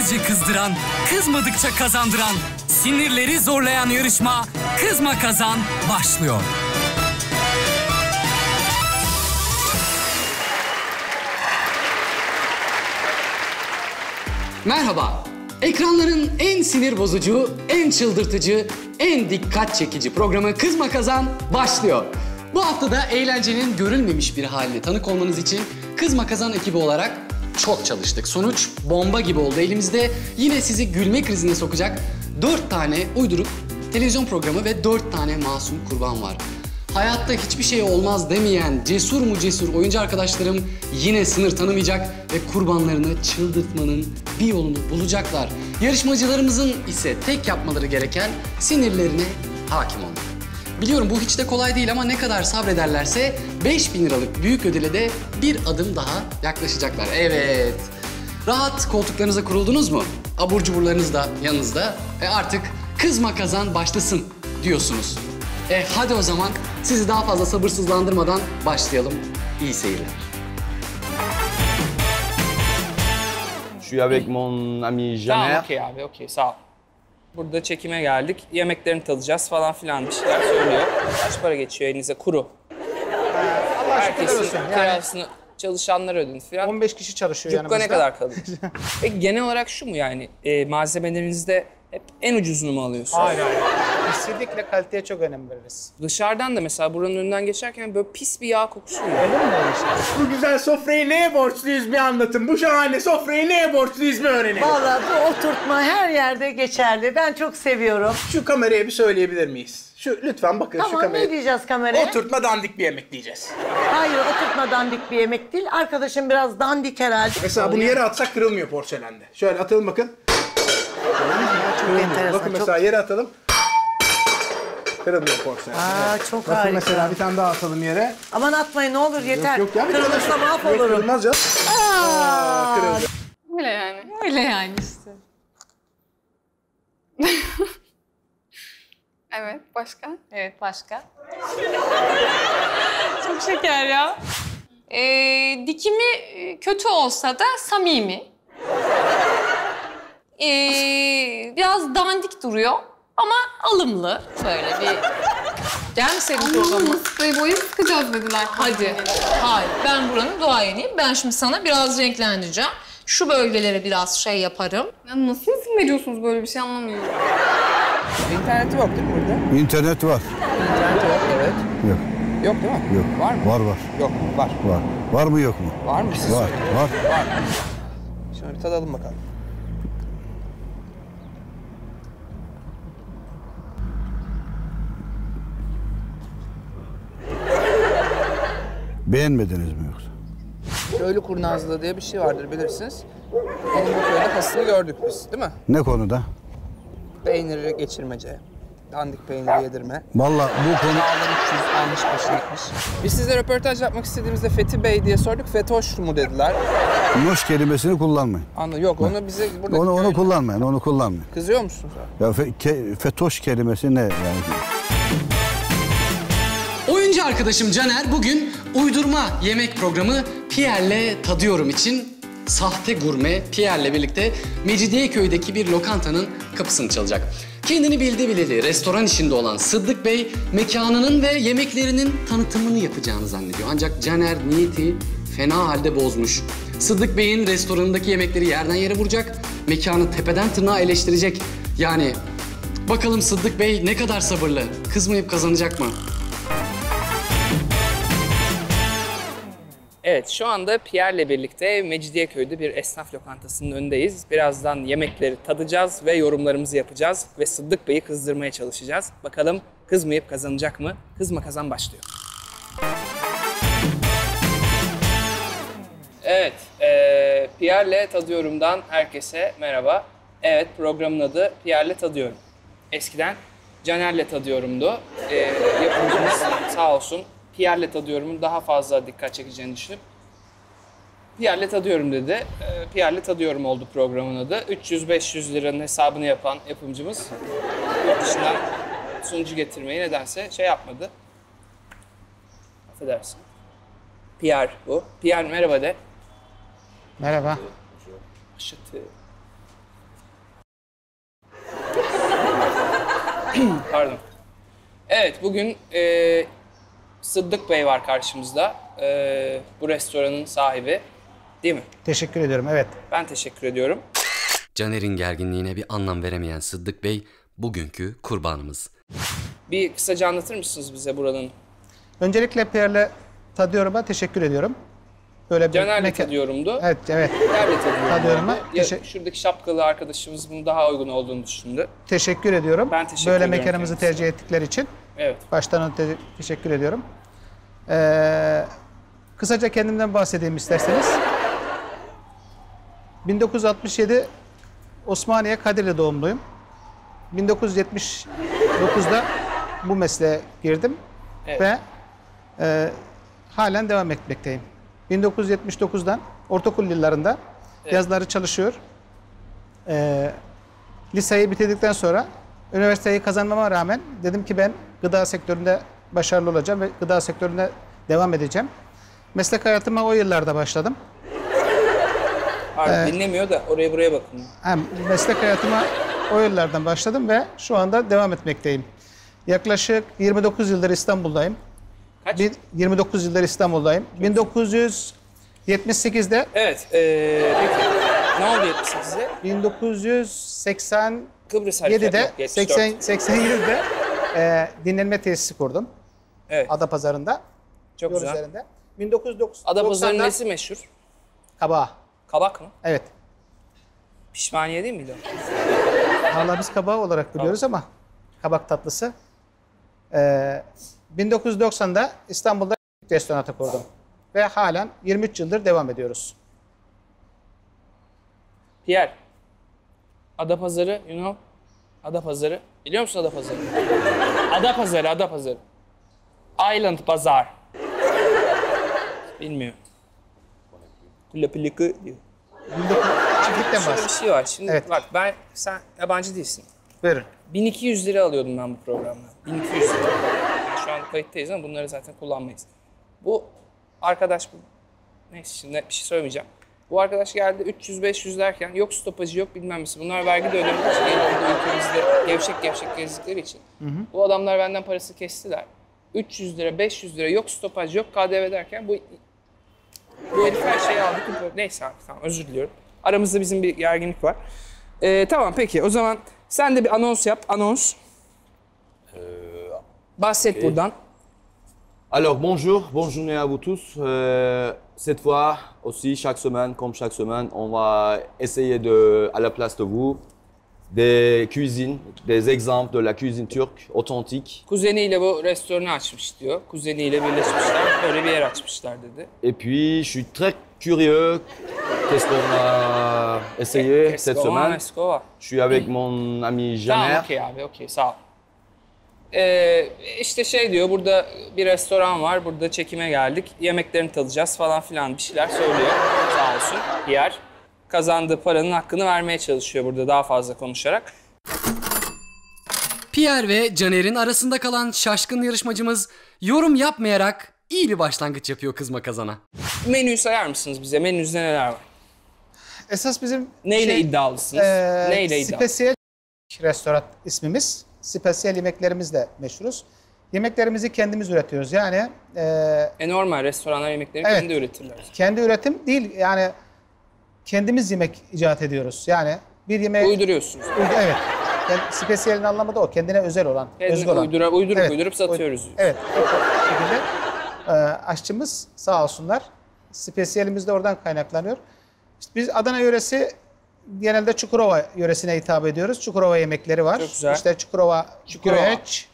Yıllarca kızdıran, kızmadıkça kazandıran, sinirleri zorlayan yarışma Kızma Kazan başlıyor. Merhaba. Ekranların en sinir bozucu, en çıldırtıcı, en dikkat çekici programı Kızma Kazan başlıyor. Bu hafta da eğlencenin görülmemiş bir haline tanık olmanız için Kızma Kazan ekibi olarak çok çalıştık. Sonuç bomba gibi oldu. Elimizde yine sizi gülme krizine sokacak 4 tane uyduruk televizyon programı ve 4 tane masum kurban var. Hayatta hiçbir şey olmaz demeyen cesur mu cesur oyuncu arkadaşlarım yine sınır tanımayacak ve kurbanlarını çıldırtmanın bir yolunu bulacaklar. Yarışmacılarımızın ise tek yapmaları gereken sinirlerine hakim olmak. Biliyorum bu hiç de kolay değil ama ne kadar sabrederlerse 5.000 liralık büyük ödüle de bir adım daha yaklaşacaklar. Evet. Rahat koltuklarınıza kuruldunuz mu? Abur cuburlarınız da yanınızda. Artık Kızma Kazan başlasın diyorsunuz. Hadi o zaman sizi daha fazla sabırsızlandırmadan başlayalım. İyi seyirler. Je suis avec mon ami Janer. Tamam, okey abi, okey, sağ ol. Burada çekime geldik, yemeklerini tadacağız falan filan bir şeyler söylüyor. Kaç para geçiyor elinize kuru? Allah şükürler Herkesin olsun. Yani kirasını çalışanlar ödedi filan. 15 kişi çalışıyor Cukka yanımızda. ne kadar kalıyor? Peki genel olarak şu mu yani, malzemelerinizde hep en ucuzunu mu alıyorsunuz? Hayır. Kesinlikle kaliteye çok önem veririz. Dışarıdan da mesela buranın önünden geçerken böyle pis bir yağ kokusu oluyor. Öyle mi böyle şey? Bu güzel sofrayı neye borçluyuz bir anlatın. Bu şahane sofrayı neye borçluyuz bir öğrenin. Vallahi bu oturtma her yerde geçerli. Ben çok seviyorum. Şu kameraya bir söyleyebilir miyiz? Lütfen bakın şu Tamam, kameraya. ne diyeceğiz kameraya? Oturtma dandik bir yemek diyeceğiz. Hayır, oturtma dandik bir yemek değil. Arkadaşım biraz dandik herhalde. Mesela bunu yere atsak kırılmıyor porselende. Şöyle atalım bakın. Çok enteresan. Bakın mesela yere atalım. Kırılmıyor porselen. Çok Bakın harika. mesela bir tane daha atalım yere. Aman atmayın ne olur yeter. Yok ya. Kırılırsa mahvolurum. Kırılmaz canım. Kırıldı. Öyle yani. Öyle yani işte. Evet, başka? Evet, başka? Çok şeker ya. Dikimi kötü olsa da samimi. Biraz dandik duruyor ama alımlı. Böyle bir... Gel mi senin programına? Anlamı sprey boyu sıkacağız dediler. Hadi. Hayır, ben buranın duayeniyim. Ben şimdi sana biraz renklendireceğim. Şu bölgelere biraz şey yaparım. Ya nasıl izin veriyorsunuz böyle bir şey anlamıyorum. İnterneti yok değil mi burada? İnternet var. İnternet yok, evet. Yok. Yok değil mi? Yok. Var mı? Var. Yok, var. Var. Var mı yok mu? Var mı? Siz Var. söyleyin. Var. Şöyle bir tadalım bakalım. Beğenmediniz mi yoksa? Köylü kurnazlığı diye bir şey vardır bilirsiniz. Onun bu köyde hasını gördük biz değil mi? Ne konuda? Peyniri geçirmece, dandik peyniri yedirme. Vallahi bu konu... Dağlar 300 almış başına gitmiş. Biz sizle röportaj yapmak istediğimizde Fethi Bey diye sorduk. Fetoş mu dediler. Noş kelimesini kullanmayın. Yok onu bize burada... Onu kullanmayın, onu kullanmayın. Kızıyor musunuz abi? Ya fetoş kelimesi ne yani? Oyuncu arkadaşım Caner bugün uydurma yemek programı Pierre'le Tadıyorum için sahte gurme Pierre'le birlikte Mecidiyeköy'deki bir lokantanın kapısını çalacak. Kendini bildi bileli restoran işinde olan Sıddık Bey mekanının ve yemeklerinin tanıtımını yapacağını zannediyor. Ancak Caner niyeti fena halde bozmuş. Sıddık Bey'in restoranındaki yemekleri yerden yere vuracak, mekanı tepeden tırnağa eleştirecek. Yani bakalım Sıddık Bey ne kadar sabırlı, kızmayıp kazanacak mı? Evet, şu anda Pierre'le birlikte Mecidiyeköy'de bir esnaf lokantasının önündeyiz. Birazdan yemekleri tadacağız ve yorumlarımızı yapacağız ve Sıddık Bey'i kızdırmaya çalışacağız. Bakalım kızmayıp kazanacak mı? Kızma Kazan başlıyor. Evet, Pierre'le Tadıyorum'dan herkese merhaba. Evet, programın adı Pierre'le Tadıyorum. Eskiden Caner'le Tadıyorum'du. Yapımcımız sağ olsun Pierre'le Tadıyorum'un daha fazla dikkat çekeceğini düşünüp Pierre'le Tadıyorum dedi. Pierre'le Tadıyorum oldu programın adı. 300-500 liranın hesabını yapan yapımcımız yurt dışından sunucu getirmeyi nedense şey yapmadı. Affedersin. Pierre bu. Pierre merhaba de. Merhaba. Aşıtı. Pardon. Evet, bugün Sıddık Bey var karşımızda. Bu restoranın sahibi. Değil mi? Teşekkür ediyorum, evet. Ben teşekkür ediyorum. Caner'in gerginliğine bir anlam veremeyen Sıddık Bey bugünkü kurbanımız. Bir kısaca anlatır mısınız bize buranın? Öncelikle Pierre'le Tadyorum'a teşekkür ediyorum. Böyle bir Caner'le Tadyorum'du. Evet, evet. Caner'le Tadyorum'a şuradaki şapkalı arkadaşımız bunun daha uygun olduğunu düşündü. teşekkür ediyorum. Ben teşekkür Böyle ediyorum mekanımızı kendisine. tercih ettikleri için. Evet. Baştan teşekkür ediyorum. Kısaca kendimden bahsedeyim isterseniz. 1967 Osmaniye Kadirli doğumluyum. 1979'da bu mesleğe girdim Evet. ve halen devam etmekteyim. 1979'dan ortaokul yıllarında yazları çalışıyor. Liseyi bitirdikten sonra üniversiteyi kazanmama rağmen dedim ki ben gıda sektöründe başarılı olacağım ve gıda sektöründe devam edeceğim. Meslek hayatıma o yıllarda başladım. Abi dinlemiyor da oraya buraya bakın. Meslek hayatıma o yıllardan başladım ve şu anda devam etmekteyim. Yaklaşık 29 yıldır İstanbul'dayım. Kaç? 29 yıldır İstanbul'dayım. 1978'de Evet. Peki. Ne oldu 78'de? 1987'de Kıbrıs Harekatı yok, 74. 87'de dinlenme tesisi kurdum. Evet. Adapazarı'nda. Çok Yol güzel. üzerinde. 1990'da Adapazarı'nın nesi meşhur? Kabağı. Kabak mı? Evet. Pişmaniye değil miydi o? Vallahi biz kabağı olarak biliyoruz ama kabak tatlısı. 1990'da İstanbul'da restoranı kurdum. Ve halen 23 yıldır devam ediyoruz. Pierre. Adapazarı, you know? Adapazarı. Biliyor musun Adapazarı? Adapazarı, Adapazarı. Island Pazar. Bilmiyor. Kulapiliki diyor. Çiftlikten Şöyle bir bahsediyorum. şey var. Şimdi Evet. bak sen yabancı değilsin. Buyurun. 1200 lira alıyordum ben bu programdan. 1200 lira. Yani şu an kayıttayız ama bunları zaten kullanmayız. Bu arkadaş neyse şimdi bir şey söylemeyeceğim. Bu arkadaş geldi 300-500 derken yok stopajı yok bilmem nesi. Bunlar vergi de ödemediği için ülkemizde gevşek gevşek gezdikleri için. Bu adamlar benden parası kestiler. 300 lira 500 lira yok stopaj yok KDV derken bu herif her şeyi aldı. Neyse abi tamam özür diliyorum. Aramızda bizim bir gerginlik var. Tamam peki o zaman sen de bir anons yap. Anons. Bahset buradan. Alors bonjour, bonne journée à vous tous. Cette fois aussi, chaque semaine, comme chaque semaine, on va essayer de, à la place de vous, des cuisines, des exemples de la cuisine turque authentique. Kuzeniyle bu restoranı açmış diyor. Kuzeniyle birleşmişler. Böyle bir yer açmışlar dedi. Et puis, je suis très curieux. Qu'est-ce qu'on va essayer cette semaine? Eskova. Je suis avec mon ami Tamam Janer. okey abi okey sağ ol. İşte şey diyor burada bir restoran var. Burada çekime geldik. Yemeklerini tadacağız falan filan bir şeyler söylüyor. Sağ olsun Pierre. Kazandığı paranın hakkını vermeye çalışıyor burada daha fazla konuşarak. Pierre ve Caner'in arasında kalan şaşkın yarışmacımız yorum yapmayarak iyi bir başlangıç yapıyor Kızma Kazan'a. Menüyü sayar mısınız bize? Menünüzde neler var? Esas bizim Neyle iddialısınız? Neyle iddialı? Spesiyel restoran ismimiz. Spesiyel yemeklerimizle meşhuruz. Yemeklerimizi kendimiz üretiyoruz. Yani Normal restoranlar yemeklerini Evet. kendi üretirler. kendi üretim değil yani kendimiz yemek icat ediyoruz. Yani bir yemeği Uyduruyorsunuz. Evet. Yani spesiyelin anlamı da o. Kendine özel olan, özgü olan. Uydurup satıyoruz. Evet. O şekilde aşçımız sağ olsunlar. Spesiyelimiz de oradan kaynaklanıyor. İşte biz Adana yöresi genelde Çukurova yöresine hitap ediyoruz. Çukurova yemekleri var. Çok güzel. İşte Çukurova güveç,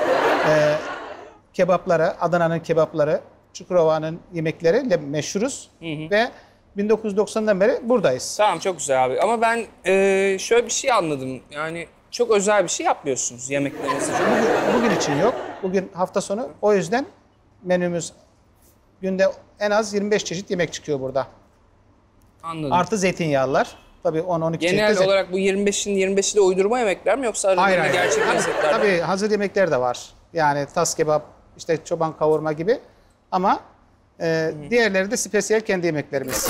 kebapları, Adana'nın kebapları, Çukurova'nın yemekleriyle meşhuruz. Ve 1990'dan beri buradayız. Tamam çok güzel abi ama ben şöyle bir şey anladım. Yani çok özel bir şey yapmıyorsunuz yemeklerinizde. Bugün için yok. Bugün hafta sonu. O yüzden menümüz günde en az 25 çeşit yemek çıkıyor burada. Anladım. Artı zeytinyağlılar. Tabii 10-12 çeşit. Genel olarak bu 25'i de uydurma yemekler mi yoksa aralarında gerçek lezzetler mi? Tabii hazır yemekler de var. Yani tas kebap, işte çoban kavurma gibi. Ama diğerleri de spesiyel kendi yemeklerimiz.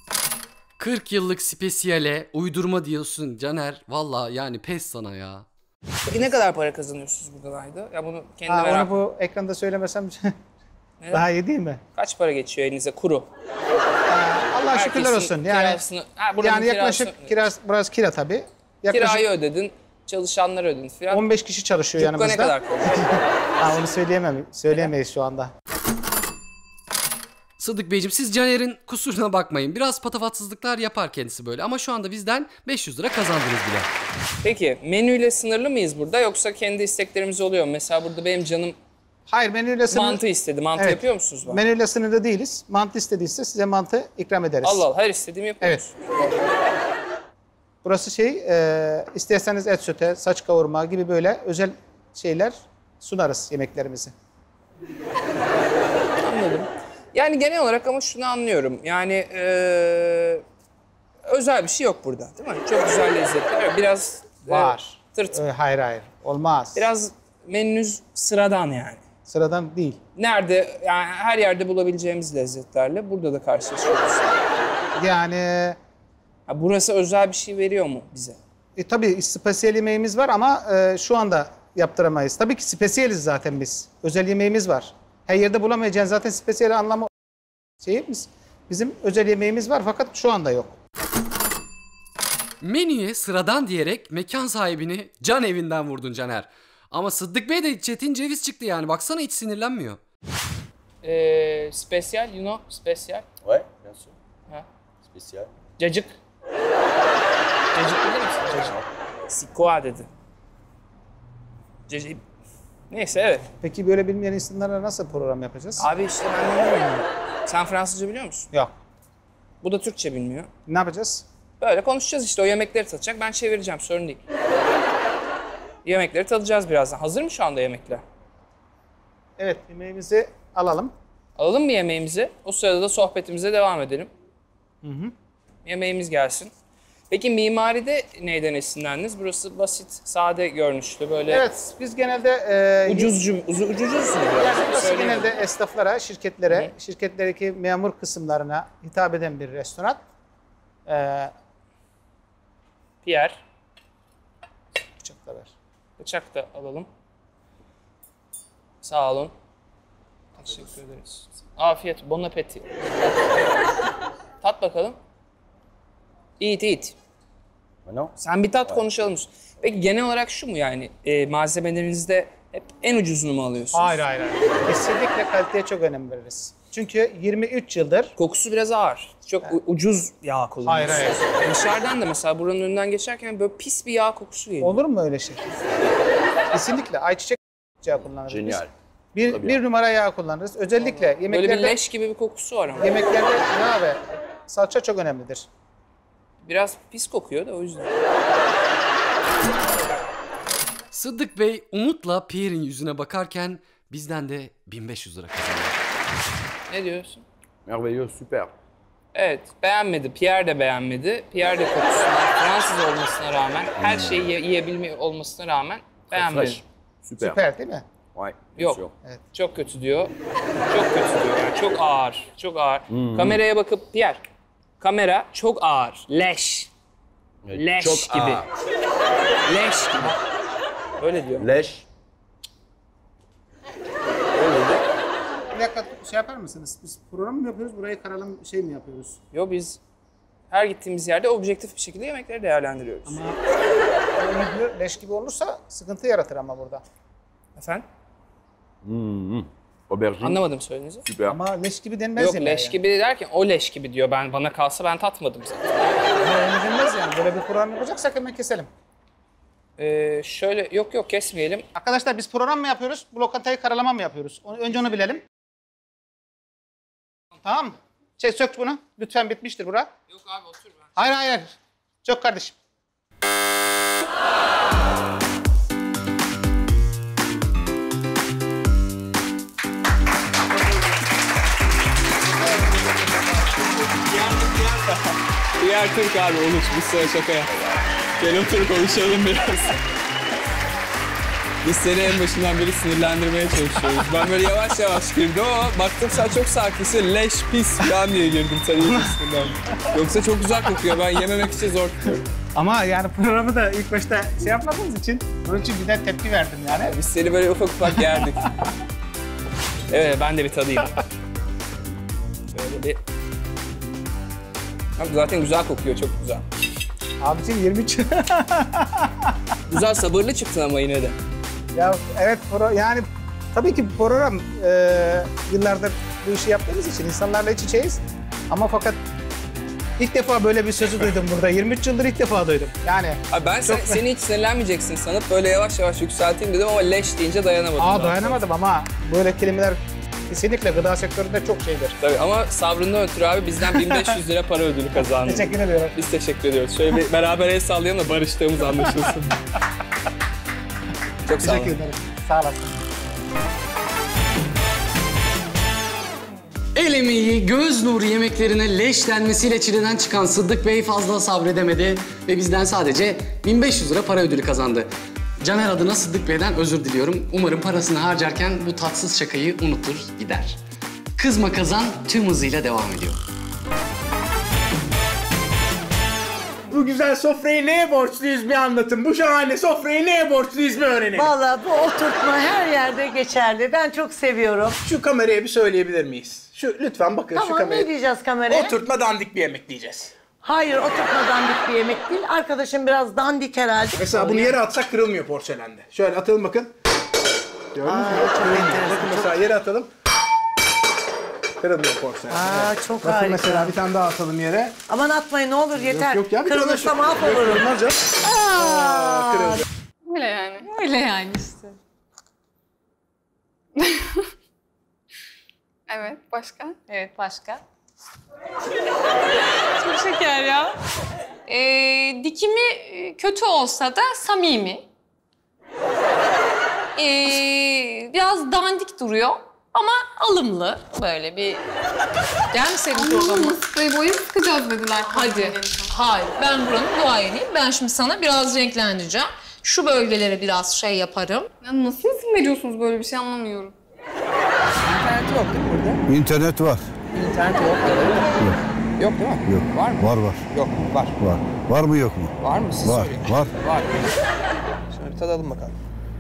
40 yıllık spesiyale uydurma diyorsun Caner. Valla yani pes sana ya. Peki ne kadar para kazanıyorsunuz buradan ayda? Ya bunu kendi Onu bu ekranda söylemesem daha iyi değil mi? Kaç para geçiyor elinize kuru? Allah şükürler olsun. Yani yaklaşık burası kira tabii. Yaklaşık kirayı ödedin, çalışanları ödedin falan. 15 kişi çalışıyor Cukka yanımızda. ne kadar kalıyor? Onu söyleyemeyiz şu anda. Sıddık Beyciğim siz Caner'in kusuruna bakmayın. Biraz patavatsızlıklar yapar kendisi böyle ama şu anda bizden 500 lira kazandınız bile. Peki menüyle sınırlı mıyız burada yoksa kendi isteklerimiz oluyor mu? Mesela burada benim canım Hayır, menüyle sınırlı. Mantı istedi. Mantı yapıyor musunuz bana? Menüyle sınırlı değiliz. Mantı istediyse size mantı ikram ederiz. Allah Allah, her istediğimi yapıyoruz. Evet. Burası isterseniz et sote, saç kavurma gibi böyle özel şeyler sunarız yemeklerimizi. Anladım. Yani genel olarak ama şunu anlıyorum. Yani özel bir şey yok burada değil mi? Çok güzel lezzetler. Biraz var. Tırt. Hayır. Olmaz. Biraz menünüz sıradan yani. Sıradan değil. Nerede? Yani her yerde bulabileceğimiz lezzetlerle burada da karşılaşıyoruz. Yani... burası özel bir şey veriyor mu bize? Tabii spesiyel yemeğimiz var ama şu anda yaptıramayız. Tabii ki spesiyeliz zaten biz. Özel yemeğimiz var. Her yerde bulamayacağın zaten spesiyel anlamı şeyimiz. Bizim özel yemeğimiz var fakat şu anda yok. Menüye sıradan diyerek mekan sahibini can evinden vurdun Caner. Ama Sıddık Bey de çetin ceviz çıktı yani. Baksana hiç sinirlenmiyor. Spesiyel, you know, spesiyel. Ouais, bien sûr. Ha. Spécial. Cacık. Cacık bilir misin? Cacık. Sikoa dedi. Cacık. Neyse evet. Peki böyle bilmeyen insanlarla nasıl program yapacağız? Abi işte ben de bilmiyorum. Sen Fransızca biliyor musun? Yok. Bu da Türkçe bilmiyor. Ne yapacağız? Böyle konuşacağız işte. O yemekleri tadacak. Ben çevireceğim. Sorun değil. Yemekleri tadacağız birazdan. Hazır mı şu anda yemekler? Evet, yemeğimizi alalım. Alalım mı yemeğimizi? O sırada da sohbetimize devam edelim. Yemeğimiz gelsin. Peki mimaride neyden esinlendiniz? Burası basit, sade görünüşlü böyle. Evet, biz genelde... ucuz mu? Yani burası genelde esnaflara, şirketlere, şirketlerdeki memur kısımlarına hitap eden bir restoran. Pierre. Bıçak da ver. Bıçak da alalım. Sağ olun. Teşekkür ederiz. Afiyet, bon appétit. Tat bakalım. Eat. Sen bir tat konuşalım. Peki genel olarak şu mu yani? Malzemelerinizde hep en ucuzunu mu alıyorsunuz? Hayır. Kesinlikle kaliteye çok önem veririz. Çünkü 23 yıldır... Kokusu biraz ağır. Çok ucuz yağ kullanıyorsunuz. Hayır. Dışarıdan da mesela buranın önünden geçerken böyle pis bir yağ kokusu geliyor. Olur mu öyle şey? Kesinlikle ayçiçek yağı kullanırız. Genial. Bir numara yağ kullanırız. Özellikle yemeklerde... Böyle bir leş gibi bir kokusu var ama. Yemeklerde yağ ve salça çok önemlidir. Biraz pis kokuyor da o yüzden. Sıddık Bey umutla Pierre'in yüzüne bakarken bizden de 1500 lira kazandı. Ne diyorsun? Merveilleux, super. Evet, beğenmedi. Pierre de beğenmedi. Pierre de kokusuna, Fransız olmasına rağmen, her şeyi yiyebilme olmasına rağmen beğenmedi. Fresh. Super. Süper değil mi? Ouais, bien Yok, sûr. Evet. çok kötü diyor. Çok kötü diyor. Yani çok ağır, çok ağır. Kameraya bakıp Pierre, kamera çok ağır. Leş. Leş çok gibi. ağır. Leş gibi. Öyle diyor. Leş. Bir dakika şey yapar mısınız? Biz program mı yapıyoruz? Burayı karalım şey mi yapıyoruz? Yo biz her gittiğimiz yerde objektif bir şekilde yemekleri değerlendiriyoruz. Ama leş gibi olursa sıkıntı yaratır ama burada. Efendim? Aubergine. Anlamadım söylediğinizi. Super. Ama leş gibi denmez Yok yemeğe leş yani. gibi derken o leş gibi diyor. Bana kalsa ben tatmadım zaten. Öyle denmez yani. Böyle bir program yapacaksak hemen keselim. Şöyle yok kesmeyelim. Arkadaşlar biz program mı yapıyoruz? Bu lokantayı karalama mı yapıyoruz? Önce onu bilelim. Tamam mı? Sök bunu. Lütfen bitmiştir bura. Yok abi otur ben. Hayır. Sök kardeşim. Diğer Türk abi olur. Biz sana şaka yap. Gel otur konuşalım biraz. Biz seni en başından beri sinirlendirmeye çalışıyoruz. Ben böyle yavaş yavaş girdim ama baktım sen çok sakinsin. Leş, pis falan diye girdim sen iyi sinirlendim. Yoksa çok güzel kokuyor. Ben yememek için zor tutuyorum. Ama yani programı da ilk başta şey yapmadığınız için onun için güzel tepki verdim yani. Biz seni böyle ufak ufak yerdik. Evet, ben de bir tadayım. Böyle bir... Zaten güzel kokuyor, çok güzel. Abicim 23. Güzel, sabırlı çıktın ama yine de. Ya evet, yani tabii ki program yıllardır bu işi yaptığımız için insanlarla iç içeyiz. Ama fakat ilk defa böyle bir sözü duydum burada. 23 yıldır ilk defa duydum. Yani. Abi ben seni hiç sinirlenmeyeceksin sanıp böyle yavaş yavaş yükselteyim dedim ama leş deyince dayanamadım. Dayanamadım ama böyle kelimeler kesinlikle gıda sektöründe çok şeydir. Tabii ama sabrından ötürü abi bizden 1500 lira para ödülü kazandın. Teşekkür ediyorum. Biz teşekkür ediyoruz. Şöyle bir beraber el sallayalım da barıştığımız anlaşılsın. Çok sağ olun. Teşekkür ederim. Sağ olasın. El emeği, göz nuru yemeklerine leş denmesiyle çileden çıkan Sıddık Bey fazla sabredemedi ve bizden sadece 1500 lira para ödülü kazandı. Caner adına Sıddık Bey'den özür diliyorum. Umarım parasını harcarken bu tatsız şakayı unutur gider. Kızma Kazan tüm hızıyla devam ediyor. Bu güzel sofrayı neye borçluyuz bir anlatın. Bu şahane sofrayı neye borçluyuz bir öğrenelim. Vallahi bu oturtma her yerde geçerli. Ben çok seviyorum. Şu kameraya bir söyleyebilir miyiz? Lütfen bakın şu Tamam, kameraya. ne diyeceğiz kameraya? Oturtma dandik bir yemek diyeceğiz. Hayır, oturtma dandik bir yemek değil. Arkadaşım biraz dandik herhalde. Mesela bunu yere atsak kırılmıyor porselende. Şöyle atalım bakın. Gördünüz mü? Bakın mesela yere atalım. Kırılmıyor porselen. Çok bakın harika. mesela bir tane daha atalım yere. Aman atmayın ne olur yeter. Yok ya. Kırılırsa mahvolurum. Kırılmaz canım. Kırıldı. Öyle yani. Öyle yani işte. Evet, başka? Evet, başka? Çok şeker ya. Dikimi kötü olsa da samimi. Biraz dandik duruyor ama alımlı. Böyle bir... Gel mi senin programı? Sprey boya sıkacağız dediler. Hadi. Hayır, ben buranın duayeniyim. Ben şimdi sana biraz renklendireceğim. Şu bölgelere biraz şey yaparım. Ya nasıl izin veriyorsunuz böyle bir şey anlamıyorum. İnternet yok değil mi burada? İnternet var. İnternet yok. Yok değil mi? Yok. Var mı? Var. Yok, var. Var. Var mı yok mu? Var mı? Siz Var. söyleyin. Var. Var. Şöyle bir tadalım bakalım.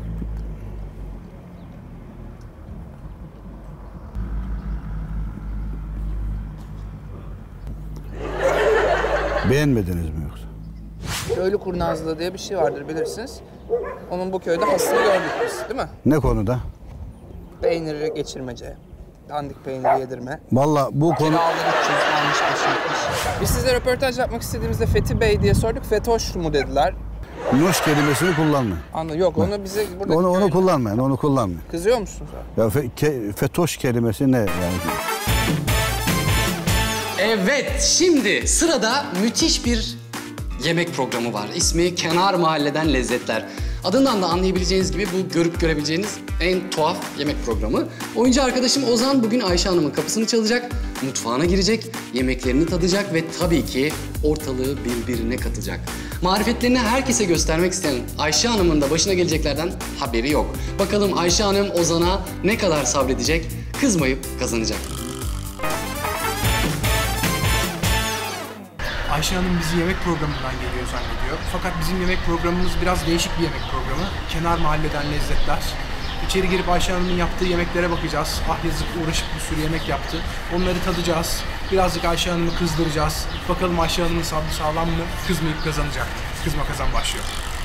Beğenmediniz mi yoksa? Köylü kurnazlığı diye bir şey vardır bilirsiniz. Onun bu köyde hasını gördük biz değil mi? Ne konuda? Peyniri geçirmece, dandik peyniri yedirme. Vallahi bu konu... Kiraları 300, yanlış başlıkmış. Biz size röportaj yapmak istediğimizde Fethi Bey diye sorduk. Fetoş mu dediler? Nuş kelimesini kullanmayın. Anladım. Yok onu bize burada... Onu kullanmayın, onu kullanmayın. Kızıyor musun sen? Ya fetoş kelimesi ne yani? Evet, şimdi sırada müthiş bir yemek programı var. İsmi Kenar Mahalleden Lezzetler. Adından da anlayabileceğiniz gibi bu görüp görebileceğiniz en tuhaf yemek programı. Oyuncu arkadaşım Ozan bugün Ayşe Hanım'ın kapısını çalacak, mutfağına girecek, yemeklerini tadacak ve tabii ki ortalığı birbirine katacak. Marifetlerini herkese göstermek isteyen Ayşe Hanım'ın da başına geleceklerden haberi yok. Bakalım Ayşe Hanım Ozan'a ne kadar sabredecek, kızmayıp kazanacak. Ayşe Hanım bizi yemek programından geliyor zannediyor. Fakat bizim yemek programımız biraz değişik bir yemek programı. Kenar Mahalleden Lezzetler. İçeri girip Ayşe Hanım'ın yaptığı yemeklere bakacağız. Ah yazık uğraşıp bir sürü yemek yaptı. Onları tadacağız. Birazcık Ayşe Hanım'ı kızdıracağız. Bakalım Ayşe Hanım'ın sabrı sağlam mı? Kızmayıp kazanacak. Kızma Kazan başlıyor.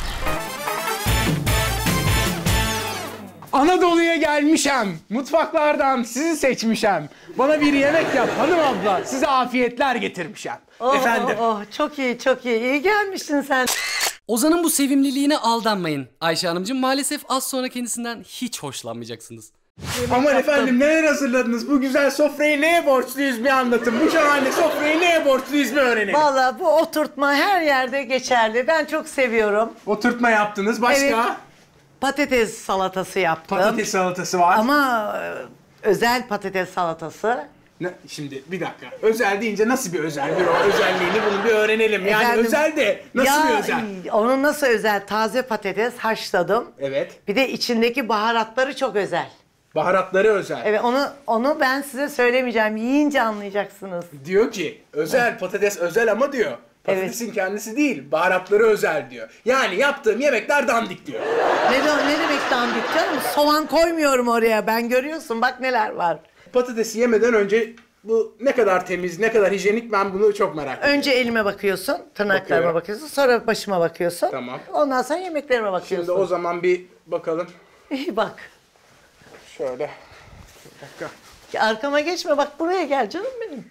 Anadolu'ya gelmişem. Mutfaklardan sizi seçmişem. Bana bir yemek yap hanım abla. Size afiyetler getirmişem. Efendim. Çok iyi, çok iyi. İyi gelmişsin sen. Ozan'ın bu sevimliliğine aldanmayın Ayşe Hanımcığım. Maalesef az sonra kendisinden hiç hoşlanmayacaksınız. Aman efendim neler hazırladınız? Bu güzel sofrayı neye borçluyuz bir anlatın. Bu şahane sofrayı neye borçluyuz bir öğrenelim. Vallahi bu oturtma her yerde geçerli. Ben çok seviyorum. Oturtma yaptınız. Başka? Evet. Patates salatası yaptım. Patates salatası var. Ama özel patates salatası. Şimdi bir dakika. Özel deyince nasıl bir özeldir o özelliğini bunu bir öğrenelim. Yani Efendim, özel de nasıl bir özel? Onun nasıl özel? Taze patates haşladım. Evet. Bir de içindeki baharatları çok özel. Baharatları özel. Evet onu ben size söylemeyeceğim. Yiyince anlayacaksınız. Diyor ki özel patates özel ama diyor. Patatesin kendisi değil, baharatları özel diyor. Yani yaptığım yemekler dandik diyor. Ne demek dandik canım? Soğan koymuyorum oraya. Ben görüyorsun bak neler var. Patatesi yemeden önce bu ne kadar temiz, ne kadar hijyenik ben bunu çok merak ediyorum. Önce elime bakıyorsun, tırnaklarıma bakıyorsun, sonra başıma bakıyorsun. Tamam. Ondan sonra yemeklerime bakıyorsun. Şimdi o zaman bir bakalım. İyi bak. Şöyle. Bir dakika. Arkama geçme bak buraya gel canım benim.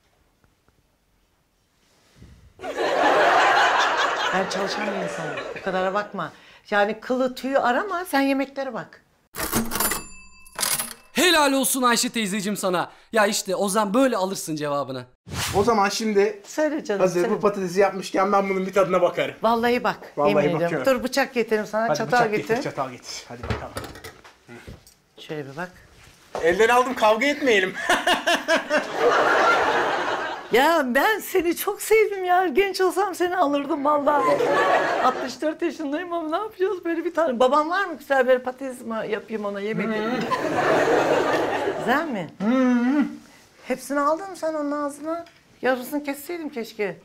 Ben çalışan bir insanım. Bu kadara bakma. Yani kılı tüyü arama sen yemeklere bak. Helal olsun Ayşe teyzeciğim sana. Ya işte Ozan böyle alırsın cevabını. O zaman şimdi Söyle canım. hazır söyle. bu patatesi yapmışken ben bunun bir tadına bakarım. Vallahi bak. Vallahi yemin ediyorum. bakıyorum. Dur bıçak getireyim sana. Hadi çatal bıçak getir. çatal getir. Hadi bakalım. Şöyle bir bak. Elden aldım, kavga etmeyelim. Ya ben seni çok sevdim ya. Genç olsam seni alırdım vallahi. 64 yaşındayım ama ne yapacağız böyle bir tane. Babam var mı güzel böyle patates mi yapayım ona yemek yapayım. Güzel mi? Hepsini aldın mı sen onun ağzına? Yarısını kesseydim keşke.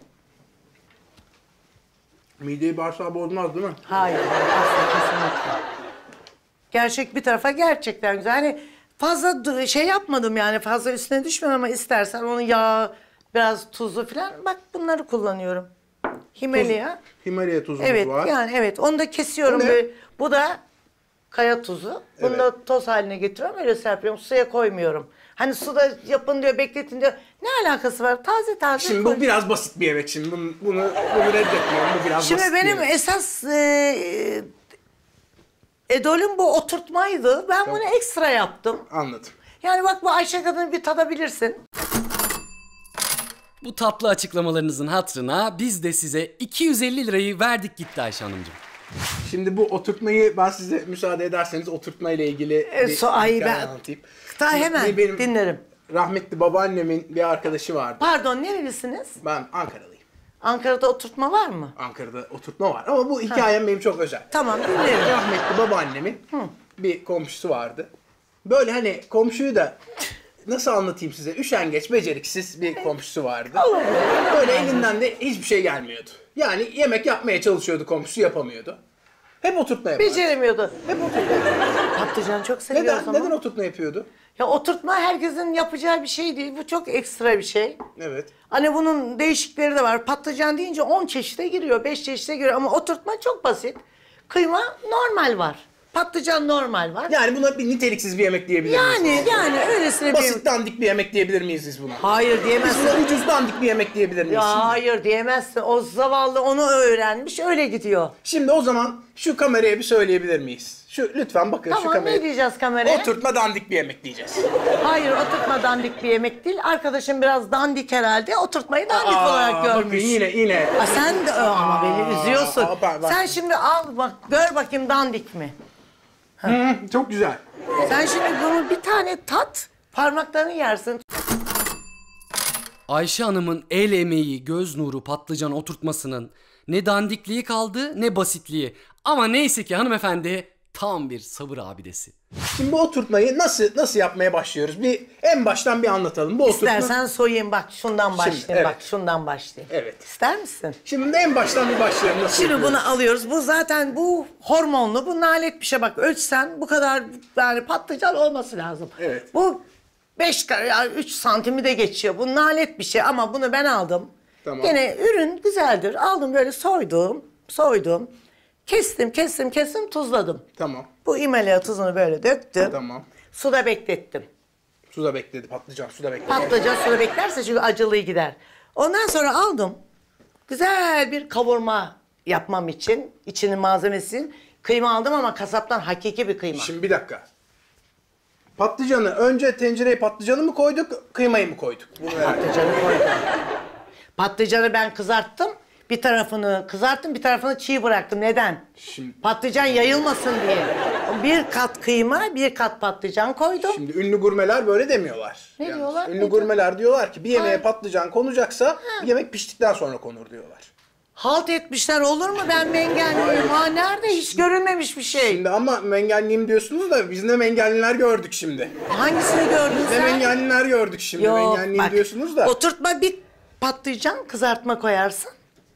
Mideyi bağırsağı bozmaz değil mi? Hayır, asla kesinlikle. Gerçek bir tarafa gerçekten güzel. Hani fazla şey yapmadım yani fazla üstüne düşmedim ama istersen onun yağı, biraz tuzu falan bak bunları kullanıyorum. Himalaya. Himalaya tuzumuz Evet var. yani evet onu da kesiyorum. Bu ne? Böyle. Bu da kaya tuzu. Bunu Evet. da toz haline getiriyorum öyle serpiyorum. Suya koymuyorum. Hani suda yapın diyor bekletin diyor. Ne alakası var? Taze taze Şimdi koy. bu biraz basit bir yemek şimdi. Bunu reddetmiyorum. Bu biraz Şimdi basit bir benim yemek. esas idolüm bu oturtmaydı. Ben bunu ekstra yaptım. Anladım. Yani bak bu Ayşe kadını bir tadabilirsin. Bu tatlı açıklamalarınızın hatırına biz de size 250 lirayı verdik gitti Ayşe Hanımcığım. Şimdi bu oturtmayı ben size müsaade ederseniz oturtma ile ilgili bir hikaye anlatayım. Daha Şimdi hemen benim dinlerim. rahmetli babaannemin bir arkadaşı vardı. Pardon nerelisiniz? Ben Ankaralıyım. Ankara'da oturtma var mı? Ankara'da oturtma var ama bu hikayem benim çok özel. Tamam dinlerim. Rahmetli babaannemin bir komşusu vardı. Böyle hani komşuyu da nasıl anlatayım size? Üşengeç, beceriksiz bir komşusu vardı. Böyle elinden de hiçbir şey gelmiyordu. Yani yemek yapmaya çalışıyordu komşusu yapamıyordu. Hep oturtma yapardı. Beceremiyordu. Hep oturtma yapardı. Patlıcan çok seviyor o zaman. Neden oturtma yapıyordu? Ya oturtma herkesin yapacağı bir şey değil. Bu çok ekstra bir şey. Evet. Hani bunun değişikleri de var. Patlıcan deyince 10 çeşide giriyor, 5 çeşide giriyor ama oturtma çok basit. Kıyma normal var. Patlıcan normal var. Yani buna bir niteliksiz bir yemek diyebilir miyiz? Yani öylesine bir... Basit dandik bir yemek diyebilir miyiz biz buna? Hayır Biz diyemezsin. buna ucuz dandik bir yemek diyebilir miyiz? Ya hayır diyemezsin. O zavallı onu öğrenmiş öyle gidiyor. Şimdi o zaman şu kameraya bir söyleyebilir miyiz? Lütfen bakın şu Tamam kameraya. ne diyeceğiz kameraya? Oturtma dandik bir yemek diyeceğiz. Hayır oturtma dandik bir yemek değil. Arkadaşım biraz dandik herhalde. Oturtmayı dandik olarak görmüş. Bakın yine. Aa, sen de ama beni üzüyorsun. bak. Sen şimdi al bak gör bakayım dandik mi? Çok güzel. Sen şimdi bunu bir tane tat parmaklarını yersin. Ayşe Hanım'ın el emeği, göz nuru, patlıcan oturtmasının ne dandikliği kaldı ne basitliği. Ama neyse ki hanımefendi tam bir sabır abidesi. Şimdi bu oturtmayı nasıl yapmaya başlıyoruz? En baştan bir anlatalım. Bu İstersen soyayım bak şundan başlayayım evet. Bak şundan başlayayım. Evet. İster misin? Şimdi en baştan bir başlayalım. Nasıl Şimdi yapıyoruz? bunu alıyoruz. Bu zaten bu hormonlu, bu nalet bir şey. Bak ölçsen bu kadar yani patlıcan olması lazım. Evet. Bu 3 santimi de geçiyor. Bu nalet bir şey ama bunu ben aldım. Tamam. Gene ürün güzeldir. Aldım böyle soydum. Kestim, tuzladım. Tamam. Bu Himalaya tuzunu böyle döktüm. Tamam. Suda beklettim. Suda bekledi patlıcan, suda bekledi. Patlıcan suda beklerse çünkü acılığı gider. Ondan sonra aldım. Güzel bir kavurma yapmam için, içinin malzemesi. Kıyma aldım ama kasaptan hakiki bir kıyma. Şimdi bir dakika. Patlıcanı önce tencereye patlıcanı mı koyduk, kıymayı mı koyduk? Bunu Patlıcanı koydum. Patlıcanı ben kızarttım. Bir tarafını kızarttım, bir tarafını çiğ bıraktım. Neden? Patlıcan yayılmasın diye. Bir kat kıyma, bir kat patlıcan koydum. Şimdi ünlü gurmeler böyle demiyorlar. Ne diyorlar? Ünlü gurmeler diyorlar ki bir yemeğe Hayır. patlıcan konacaksa yemek piştikten sonra konur diyorlar. Halt etmişler olur mu? Ben mengenliyim. Ha nerede? Hiç görülmemiş bir şey. Şimdi ama mengenliyim diyorsunuz da biz ne mengenliler gördük şimdi. Hangisini gördün Ne sen? mengenliler gördük şimdi. Mengenliyim bak, diyorsunuz da. Oturtma bir patlıcan kızartma koyarsın.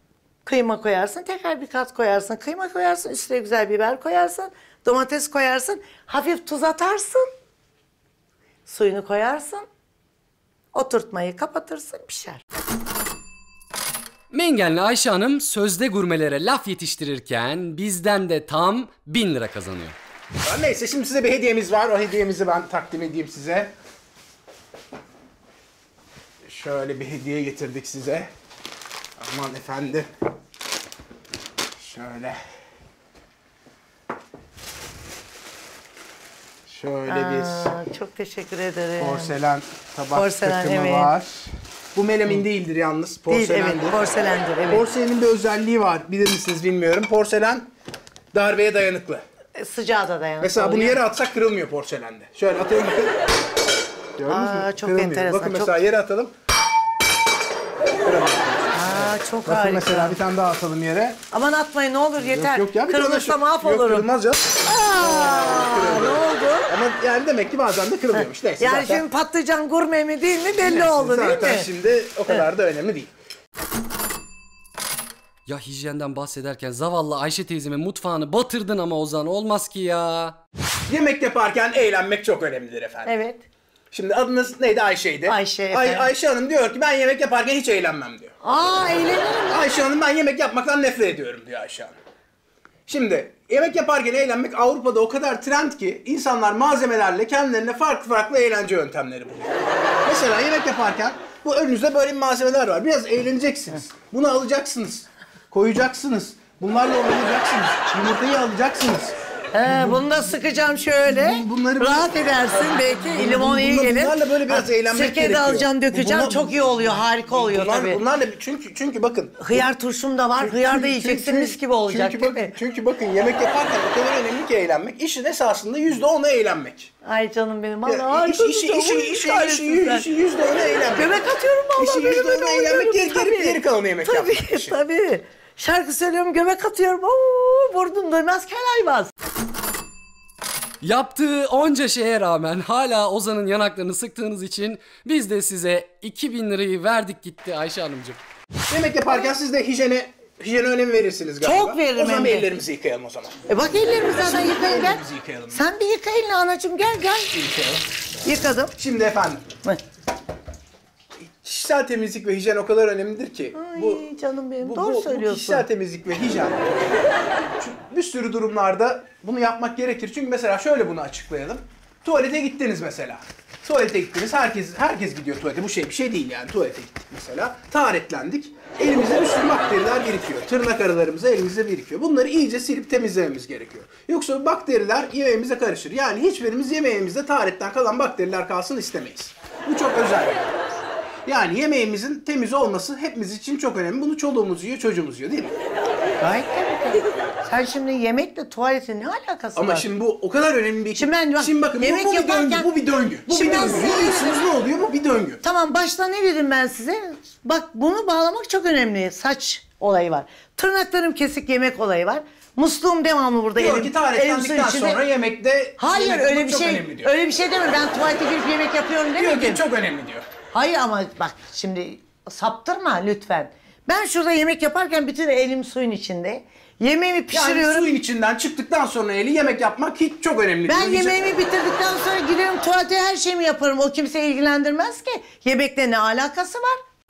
Kıyma koyarsın, tekrar bir kat koyarsın. Kıyma koyarsın, üstüne güzel biber koyarsın. Domates koyarsın, hafif tuz atarsın. Suyunu koyarsın. Oturtmayı kapatırsın, pişer. Mengenli Ayşe Hanım sözde gurmelere laf yetiştirirken bizden de tam 1000 lira kazanıyor. Neyse şimdi size bir hediyemiz var. O hediyemizi ben takdim edeyim size. Şöyle bir hediye getirdik size. Aman efendim. Şöyle. Şöyle bir Çok teşekkür ederim. porselen tabak Porselen, takımı evet. var. Bu melemin değildir yalnız. Porselendir. Değil, evet, porselendir, evet. Porselenin bir özelliği var. Bilir misiniz bilmiyorum. Porselen darbeye dayanıklı. Sıcağa da dayanıklı. Mesela bunu oluyor. yere atsak kırılmıyor porselende. Şöyle atalım bakın. Gördünüz mü? Çok Kırılmıyor. enteresan. Bakın mesela yere atalım. Çok Bakın harika. mesela bir tane daha atalım yere. Aman atmayın ne olur yeter. Yok ya. Kırılırsa mahvolurum. Yok kırılmaz canım. Ne oldu? Ama yani demek ki bazen de kırılıyormuş. Neyse Yani zaten. şimdi patlıcan gurme mi değil mi belli oldu değil mi? Zaten şimdi o kadar da önemli değil. Ya hijyenden bahsederken zavallı Ayşe teyzemin mutfağını batırdın ama Ozan, olmaz ki ya. Yemek yaparken eğlenmek çok önemlidir efendim. Evet. Şimdi adınız neydi? Ayşe'ydi. Ayşe efendim. Ayşe Hanım diyor ki ben yemek yaparken hiç eğlenmem diyor. Eğlenirim mi? Ayşe Hanım ben yemek yapmaktan nefret ediyorum diyor Ayşe Hanım. Şimdi yemek yaparken eğlenmek Avrupa'da o kadar trend ki insanlar malzemelerle kendilerine farklı eğlence yöntemleri buluyor. Mesela yemek yaparken bu önünüzde böyle malzemeler var. Biraz eğleneceksiniz. Bunu alacaksınız. Koyacaksınız. Bunlarla oynayacaksınız. Yumurtayı alacaksınız. Bunu da sıkacağım şöyle. Bunları rahat edersin belki. Limon iyi gelir. Bunlarla böyle biraz eğlenmek Sirke gerekiyor. de alacağım, dökeceğim. Çok iyi oluyor. Harika oluyor tabii. Bunlarla çünkü bakın. Hıyar turşum da var. Hıyar da yiyeceksin, mis gibi olacak değil mi? Çünkü bakın yemek yaparken o kadar önemli ki eğlenmek. İşin esasında %10'u eğlenmek. Ay canım benim. Vallahi Yani harika. işin %10'u eğlenmek. Göbek atıyorum vallahi. İşin %10'u eğlenmek, geri kalanı yemek yapmak. Tabii. Şarkı söylüyorum, göbek atıyorum. Oo, burnum duymaz, kel ayvaz. Yaptığı onca şeye rağmen hala Ozan'ın yanaklarını sıktığınız için biz de size 2000 lirayı verdik gitti Ayşe Hanımcığım. Yemek yaparken siz de hijyene önem verirsiniz galiba. Çok veririm O zaman hem de. ellerimizi yıkayalım o zaman. Bak ellerimi zaten yıkayın gel. Ellerimizi yıkayalım. Sen bir yıka elini anacığım, gel. Yıkayalım. Yıkadım. Şimdi efendim. Kişisel temizlik ve hijyen o kadar önemlidir ki. Ay canım benim, doğru söylüyorsun. Bu kişisel temizlik ve hijyen. Çünkü bir sürü durumlarda bunu yapmak gerekir. Çünkü mesela şöyle bunu açıklayalım. Tuvalete gittiniz mesela. Tuvalete gittiniz, herkes gidiyor tuvalete. Bu bir şey değil yani. Tuvalete gittik mesela. Taharetlendik. Elimizde bir sürü bakteriler birikiyor. Tırnak aralarımıza elimizde birikiyor. Bunları iyice silip temizlememiz gerekiyor. Yoksa bakteriler yemeğimize karışır. Yani hiçbirimiz yemeğimizde taharetten kalan bakteriler kalsın istemeyiz. Bu çok özel bir durum. Yani yemeğimizin temiz olması hepimiz için çok önemli. Bunu çoluğumuz yiyor, çocuğumuz yiyor değil mi? Gayet tabii. Sen şimdi yemekle tuvaletin ne alakası var? Ama şimdi bu o kadar önemli bir... Şimdi bakın yemek bu bir yaparken... döngü, bu bir döngü. Bu Şimdi bir ben döngü. size- Yiyorsunuz ne oluyor? Bu bir döngü. Tamam, başta ne dedim ben size? Bak bunu bağlamak çok önemli. Saç olayı var. Tırnaklarım kesik, yemek olayı var. Musluğum devamlı burada. Diyor ki taharetlendikten suyun içinde. sonra yemekte... Hayır yemek öyle yapmak bir çok şey. önemli diyor. Öyle bir şey deme. Ben tuvalete girip yemek yapıyorum Diyor demedim. ki çok önemli diyor. Hayır ama bak şimdi saptırma lütfen. Ben şurada yemek yaparken bütün elim suyun içinde. Yemeğimi pişiriyorum. Yani suyun içinden çıktıktan sonra eli yemek yapmak hiç çok önemli Ben diyor. yemeğimi bitirdikten sonra giderim tuvalete, her şeyimi yaparım. O kimseyi ilgilendirmez ki. Yemekle ne alakası var?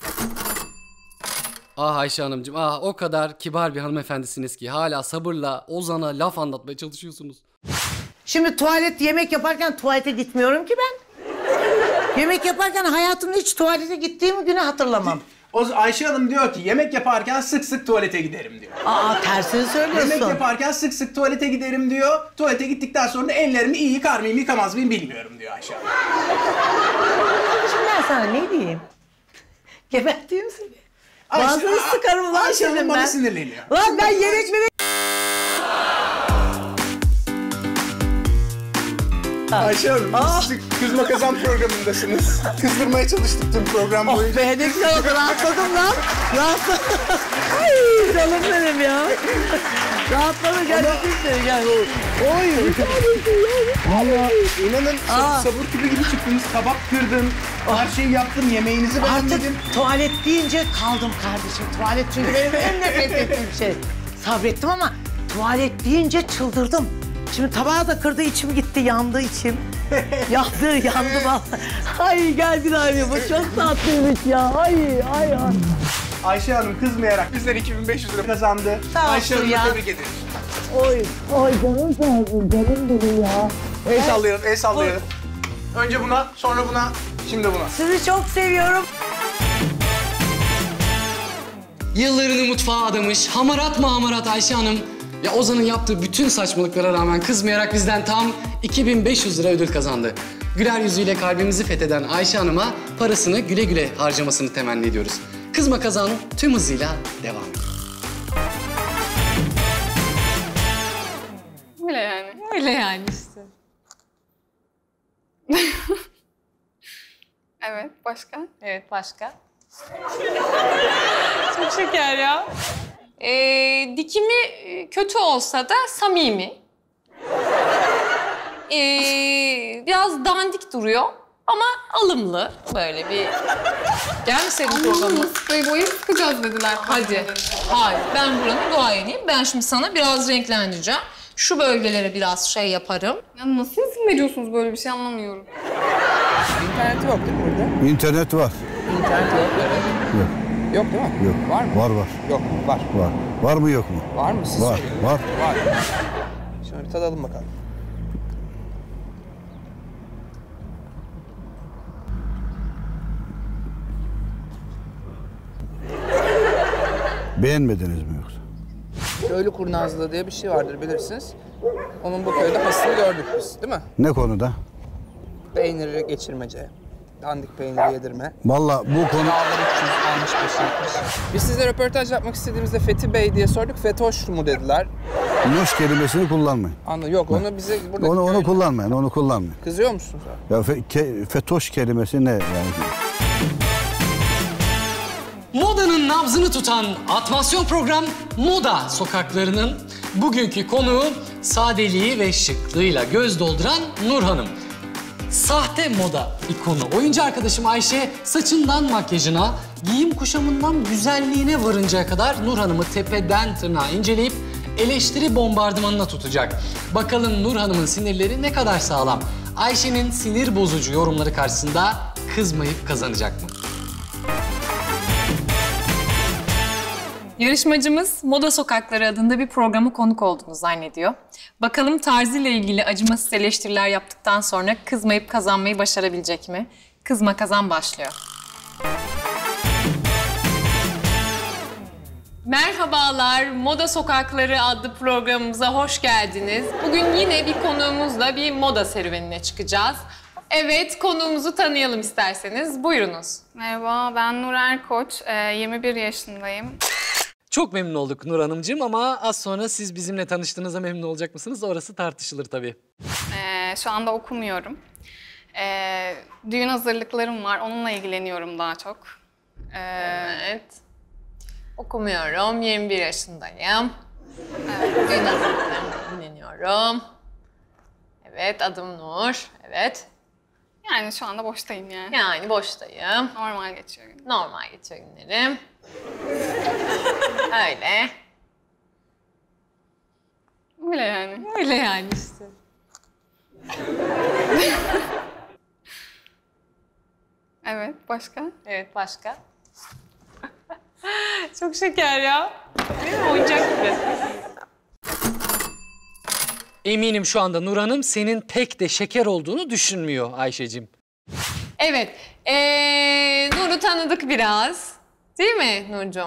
Ah Ayşe Hanımcığım, o kadar kibar bir hanımefendisiniz ki hala sabırla Ozan'a laf anlatmaya çalışıyorsunuz. Şimdi yemek yaparken tuvalete gitmiyorum ki ben. Yemek yaparken hayatımda hiç tuvalete gittiğim günü hatırlamam. Ayşe Hanım diyor ki yemek yaparken sık sık tuvalete giderim diyor. Tersini söylüyorsun. Yemek yaparken sık sık tuvalete giderim diyor. Tuvalete gittikten sonra da ellerimi iyi yıkar mıyım yıkamaz mıyım bilmiyorum diyor Ayşe Hanım. Şimdi ben sana ne diyeyim? Geberteyim seni. Bazıları sıkarım ulan Ayşe Hanım senin bana ben. sinirleniyor. Lan ben yemek Ayşe Hanım, siz Kızma Kazan programındasınız. Kızdırmaya çalıştık tüm program boyunca. Be ne güzel oldu, rahatladım lan. Rahatladım. Ay canım benim ya. Rahatladı gerçekten yani. Oy bir tanesi ya. Valla inanın sabır küpü gibi çıktınız. Tabak kırdın. Her şeyi yaptım. Yemeğinizi beğenmedim. Artık tuvalet deyince kaldım kardeşim. Tuvalet çünkü benim en nefret ettiğim şey. Sabrettim ama tuvalet deyince çıldırdım. Şimdi tabağı da kırdı, içim gitti, yandı içim. yandı vallahi. Ay gel bir abi, bu çok tatlıymış ya. Ay. Ayşe Hanım kızmayarak bizden 2500 lira kazandı. Sağ olsun Ayşe Hanım'ı ya. tebrik ederiz. Oy canım sağ olsun, canım benim ya. El sallayalım. Önce buna, sonra buna, şimdi buna. Sizi çok seviyorum. Yıllarını mutfağa adamış, hamarat Ayşe Hanım. Ya Ozan'ın yaptığı bütün saçmalıklara rağmen kızmayarak bizden tam 2500 lira ödül kazandı. Güler yüzüyle kalbimizi fetheden Ayşe Hanım'a parasını güle güle harcamasını temenni ediyoruz. Kızma Kazan tüm hızıyla devam ediyor. Öyle yani. Öyle yani işte. Evet, başka? Evet, başka? Çok şeker ya. Dikimi kötü olsa da samimi. Biraz dandik duruyor ama alımlı. Böyle bir... Gelmeseydin programı. Sprey boyayıp sıkacağız dediler. Hadi. Hayır, ben buranın duayeniyim. Ben şimdi sana biraz renklendireceğim. Şu bölgelere biraz şey yaparım. Ya nasıl izin veriyorsunuz böyle bir şey anlamıyorum. İnterneti yok değil mi burada? İnternet var. İnternet yok. Yok. Yok değil mi? Yok. Var mı? Var. Yok, var. Var mı yok mu? Var mı? Siz Var. söyleyin. Var. Var. Şöyle bir tadalım bakalım. Beğenmediniz mi yoksa? Köylü kurnazlığı diye bir şey vardır bilirsiniz. Onun bu köyde hasını gördük biz değil mi? Ne konuda? Peyniri geçirmece, dandik peyniri yedirme. Vallahi bu konu... Dağları 300 almış başını. Biz size röportaj yapmak istediğimizde Fethi Bey diye sorduk. Fetoş mu dediler. Nuş kelimesini kullanmayın. Yok onu bize burada... Onu kullanmayın, onu kullanmayın. Kızıyor musunuz abi? Ya fetoş kelimesi ne yani? Modanın nabzını tutan atmasyon program Moda Sokakları'nın bugünkü konuğu sadeliği ve şıklığıyla göz dolduran Nur Hanım. Sahte moda ikonu oyuncu arkadaşım Ayşe saçından makyajına, giyim kuşamından güzelliğine varıncaya kadar Nur Hanım'ı tepeden tırnağa inceleyip eleştiri bombardımanına tutacak. Bakalım Nur Hanım'ın sinirleri ne kadar sağlam? Ayşe'nin sinir bozucu yorumları karşısında kızmayıp kazanacak mı? Yarışmacımız Moda Sokakları adında bir programa konuk olduğunu zannediyor. Bakalım tarzıyla ilgili acımasız eleştiriler yaptıktan sonra kızmayıp kazanmayı başarabilecek mi? Kızma Kazan başlıyor. Merhabalar, Moda Sokakları adlı programımıza hoş geldiniz. Bugün yine bir konuğumuzla bir moda serüvenine çıkacağız. Evet, konuğumuzu tanıyalım isterseniz. Buyurunuz. Merhaba, ben Nur Erkoç. 21 yaşındayım. Çok memnun olduk Nur Hanımcığım ama az sonra siz bizimle tanıştığınızda memnun olacak mısınız? Orası tartışılır tabii. Şu anda okumuyorum. Düğün hazırlıklarım var, onunla ilgileniyorum daha çok. Evet. Okumuyorum, 21 yaşındayım. Evet. Düğün hazırlıklarımla ilgileniyorum. Evet, adım Nur. Evet. Yani şu anda boştayım yani. Yani boştayım. Normal geçiyor günüm. Normal geçiyor günlerim. Öyle. Öyle yani. Öyle yani işte. Evet, başka? Evet, başka? Çok şeker ya. Değil mi? Oyuncak gibi. Eminim şu anda Nur Hanım senin pek de şeker olduğunu düşünmüyor Ayşe'cim. Evet. Nur'u tanıdık biraz. Değil mi Nurcuğum?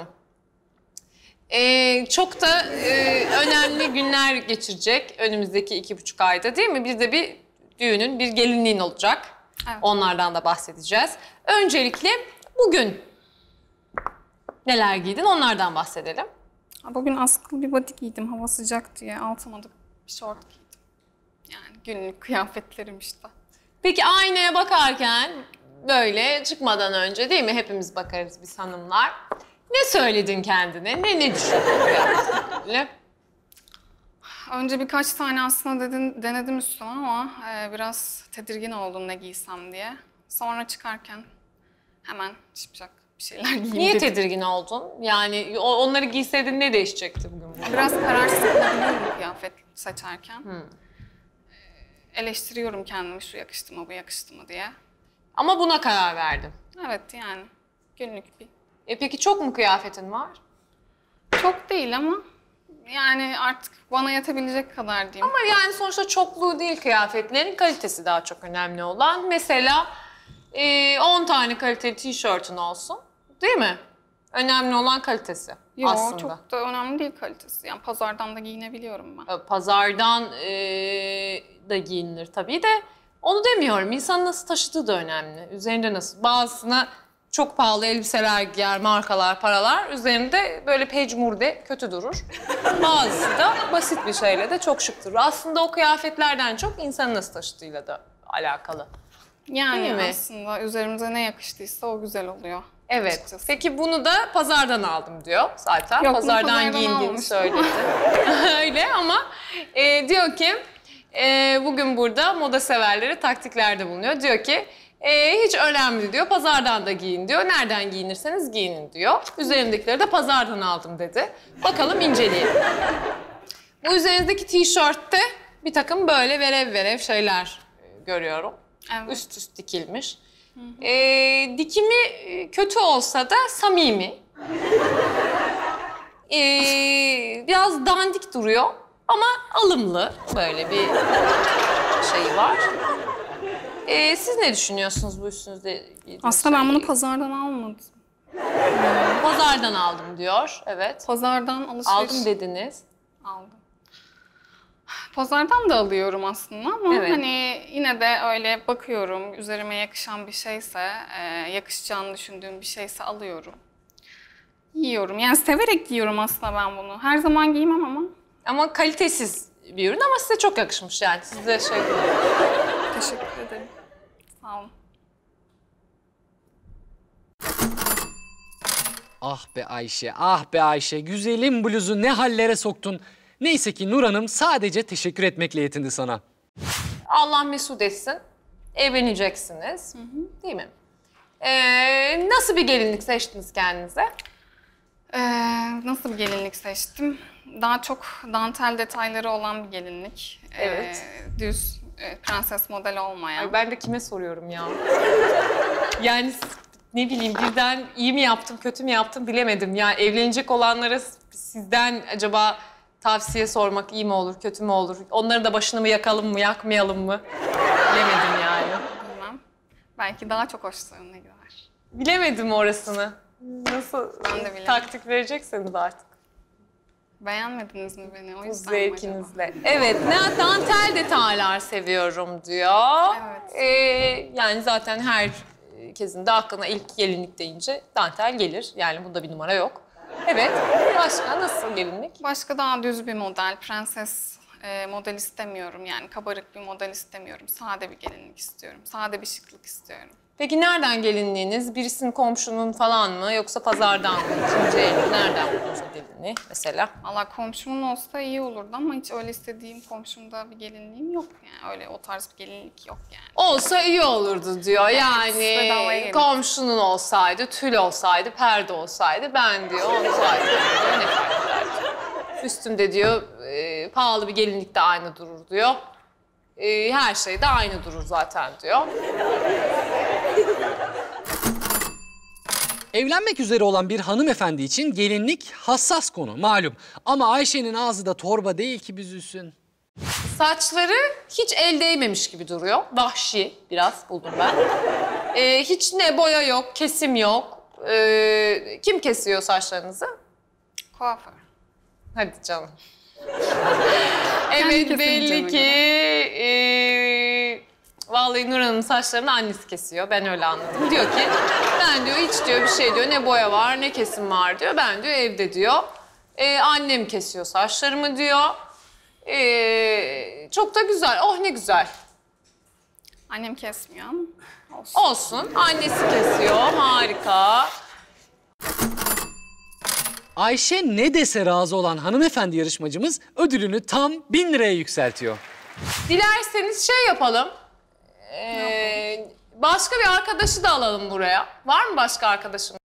Çok da önemli günler geçirecek önümüzdeki 2,5 ayda değil mi? Bir de bir düğünün, bir gelinliğin olacak. Evet. Onlardan da bahsedeceğiz. Öncelikle bugün neler giydin onlardan bahsedelim. Bugün askılı bir body giydim, hava sıcak diye. Altıma da bir şort giydim. Yani günlük kıyafetlerim işte. Peki aynaya bakarken böyle çıkmadan önce değil mi? Hepimiz bakarız biz hanımlar. Ne söyledin kendine? Ne düşündün? Böyle? Önce birkaç tane aslında denedim üstüme ama biraz tedirgin oldum ne giysem diye. Sonra çıkarken hemen çıkacak bir şeyler giyeyim Niye dedim. tedirgin oldun? Yani onları giyseydin ne değişecekti bugün? Biraz kararsız kalabiliyorum kıyafet seçerken. Eleştiriyorum kendimi, şu yakıştı mı, bu yakıştı mı diye. Ama buna karar verdin. Evet yani günlük bir. Peki çok mu kıyafetin var? Çok değil ama yani artık bana yatabilecek kadar diyeyim. Ama yani sonuçta çokluğu değil kıyafetlerin, kalitesi daha çok önemli olan. Mesela 10 tane kaliteli tişörtün olsun, değil mi? Önemli olan kalitesi aslında. Yok, çok da önemli değil kalitesi. Yani pazardan da giyinebiliyorum ben. Pazardan da giyinilir tabii de onu demiyorum. İnsanın nasıl taşıdığı da önemli. Üzerinde nasıl. Bazısına çok pahalı elbiseler giyer, markalar, paralar. Üzerinde böyle pecmurde kötü durur. Bazısı da basit bir şeyle de çok şık durur. Aslında o kıyafetlerden çok insanın nasıl taşıdığıyla da alakalı. Yani aslında üzerimize ne yakıştıysa o güzel oluyor. Evet. Açıkçası. Peki bunu da pazardan aldım diyor zaten. Yok, pazardan giyindiğini söyledi. Öyle ama diyor ki bugün burada moda severlere taktiklerde bulunuyor. Diyor ki hiç önemli diyor. Pazardan da giyin diyor. Nereden giyinirseniz giyinin diyor. Üzerindekileri de pazardan aldım dedi. Bakalım inceleyelim. Bu üzerinizdeki tişörtte bir takım böyle verev şeyler görüyorum. Evet. Üst üst dikilmiş. Dikimi kötü olsa da samimi. Biraz dandik duruyor ama alımlı. Böyle bir şey var. Siz ne düşünüyorsunuz bu üstünüzde? Aslında ben bunu pazardan almadım. Pazardan aldım diyor. Evet. Pazardan alışveriş... Aldım dediniz. Aldım. Pazardan da alıyorum aslında ama hani yine de öyle bakıyorum. Üzerime yakışan bir şeyse, yakışacağını düşündüğüm bir şeyse alıyorum. Giyiyorum. Yani severek giyiyorum aslında ben bunu. Her zaman giymem ama. Ama kalitesiz bir ürün ama size çok yakışmış yani. Size şey... Teşekkür ederim. Sağ olun. Ah be Ayşe, ah be Ayşe. Güzelim bluzu ne hallere soktun. Neyse ki Nur Hanım sadece teşekkür etmekle yetindi sana. Allah mesut etsin. Evleneceksiniz. Değil mi? Nasıl bir gelinlik seçtiniz kendinize? Nasıl bir gelinlik seçtim? Daha çok dantel detayları olan bir gelinlik. Evet. Düz, prenses modeli olmayan. Ay ben de kime soruyorum ya? Yani ne bileyim birden iyi mi yaptım, kötü mü yaptım bilemedim. Yani evlenecek olanlara sizden acaba tavsiye sormak iyi mi olur, kötü mü olur? Onların da başını mı yakalım mı, yakmayalım mı? Bilemedim yani. Bilmem. Belki daha çok hoşlarına gider. Bilemedim orasını. Nasıl Ben de bilemedim. taktik verecekseniz artık. Beğenmediniz mi beni? O yüzden Zevkinizle. Evet, ne dantel detaylar seviyorum diyor. Evet. Yani zaten herkesin de aklına ilk gelinlik deyince dantel gelir. Yani bunda bir numara yok. Evet, başka nasıl gelinlik? Başka daha düz bir model, prenses model istemiyorum. Yani kabarık bir model istemiyorum. Sade bir gelinlik istiyorum. Sade bir şıklık istiyorum. Peki nereden gelinliğiniz? Birisinin komşunun falan mı yoksa pazardan mı? İkinci el nereden buldunuz o gelinliği mesela? Valla komşumun olsa iyi olurdu ama hiç öyle istediğim komşumda bir gelinliğim yok yani. Öyle o tarz bir gelinlik yok yani. Olsa iyi olurdu diyor. Yani bedavaya komşunun olsaydı, tül olsaydı, perde olsaydı ben diyor onu zaten diyor, ne fark eder diyor. Üstümde diyor pahalı bir gelinlik de aynı durur diyor. Her şey de aynı durur zaten diyor. Evlenmek üzere olan bir hanımefendi için gelinlik hassas konu malum. Ama Ayşe'nin ağzı da torba değil ki büzülsün. Saçları hiç el değmemiş gibi duruyor. Vahşi biraz buldum ben. Hiç ne boya yok, kesim yok. Kim kesiyor saçlarınızı? Kuaför. Hadi canım. Evet belli ki vallahi Nur Hanım'ın saçlarını annesi kesiyor. Ben öyle anladım. Diyor ki ben diyor hiç diyor bir şey diyor ne boya var ne kesim var diyor. Ben diyor evde diyor. Annem kesiyor saçlarımı diyor. Çok da güzel. Oh ne güzel. Annem kesmiyor ama olsun. Olsun. Annesi kesiyor. Harika. Ayşe ne dese razı olan hanımefendi yarışmacımız ödülünü tam 1000 liraya yükseltiyor. Dilerseniz şey yapalım. Başka bir arkadaşı da alalım buraya. Var mı başka arkadaşım?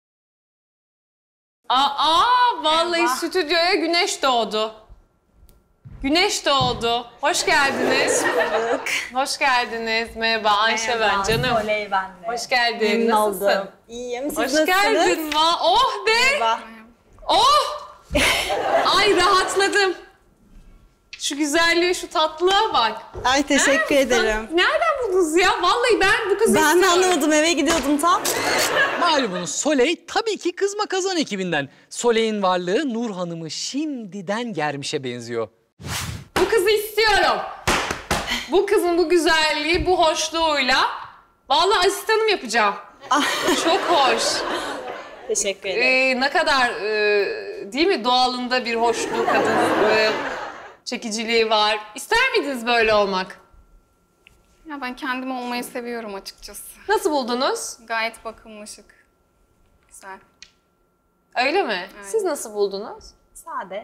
Vallahi stüdyoya güneş doğdu. Güneş doğdu. Hoş geldiniz. Hoş geldiniz. Merhaba Ayşe ben canım. Oley ben de. Hoş geldin. Nasılsın? İyiyim. Siz Hoş nasılsınız? geldin. Oh be. Merhaba. Oh. Ay rahatladım. Şu güzelliğe, şu tatlılığa bak. Ay teşekkür ederim. Nereden buldunuz ya? Vallahi ben bu kızı Ben de anlamadım, eve gidiyordum tam. Malumunuz Soley tabii ki Kızma Kazan ekibinden. Soley'in varlığı Nur Hanım'ı şimdiden germişe benziyor. Bu kızı istiyorum. Bu kızın bu güzelliği, bu hoşluğuyla vallahi asistanım yapacağım. Çok hoş. Teşekkür ederim. Ne kadar değil mi doğalında bir hoşluğu kadın, çekiciliği var. İster miydiniz böyle olmak? Ya ben kendim olmayı seviyorum açıkçası. Nasıl buldunuz? Gayet bakımlı, şık. Güzel. Öyle mi? Evet. Siz nasıl buldunuz? Sade.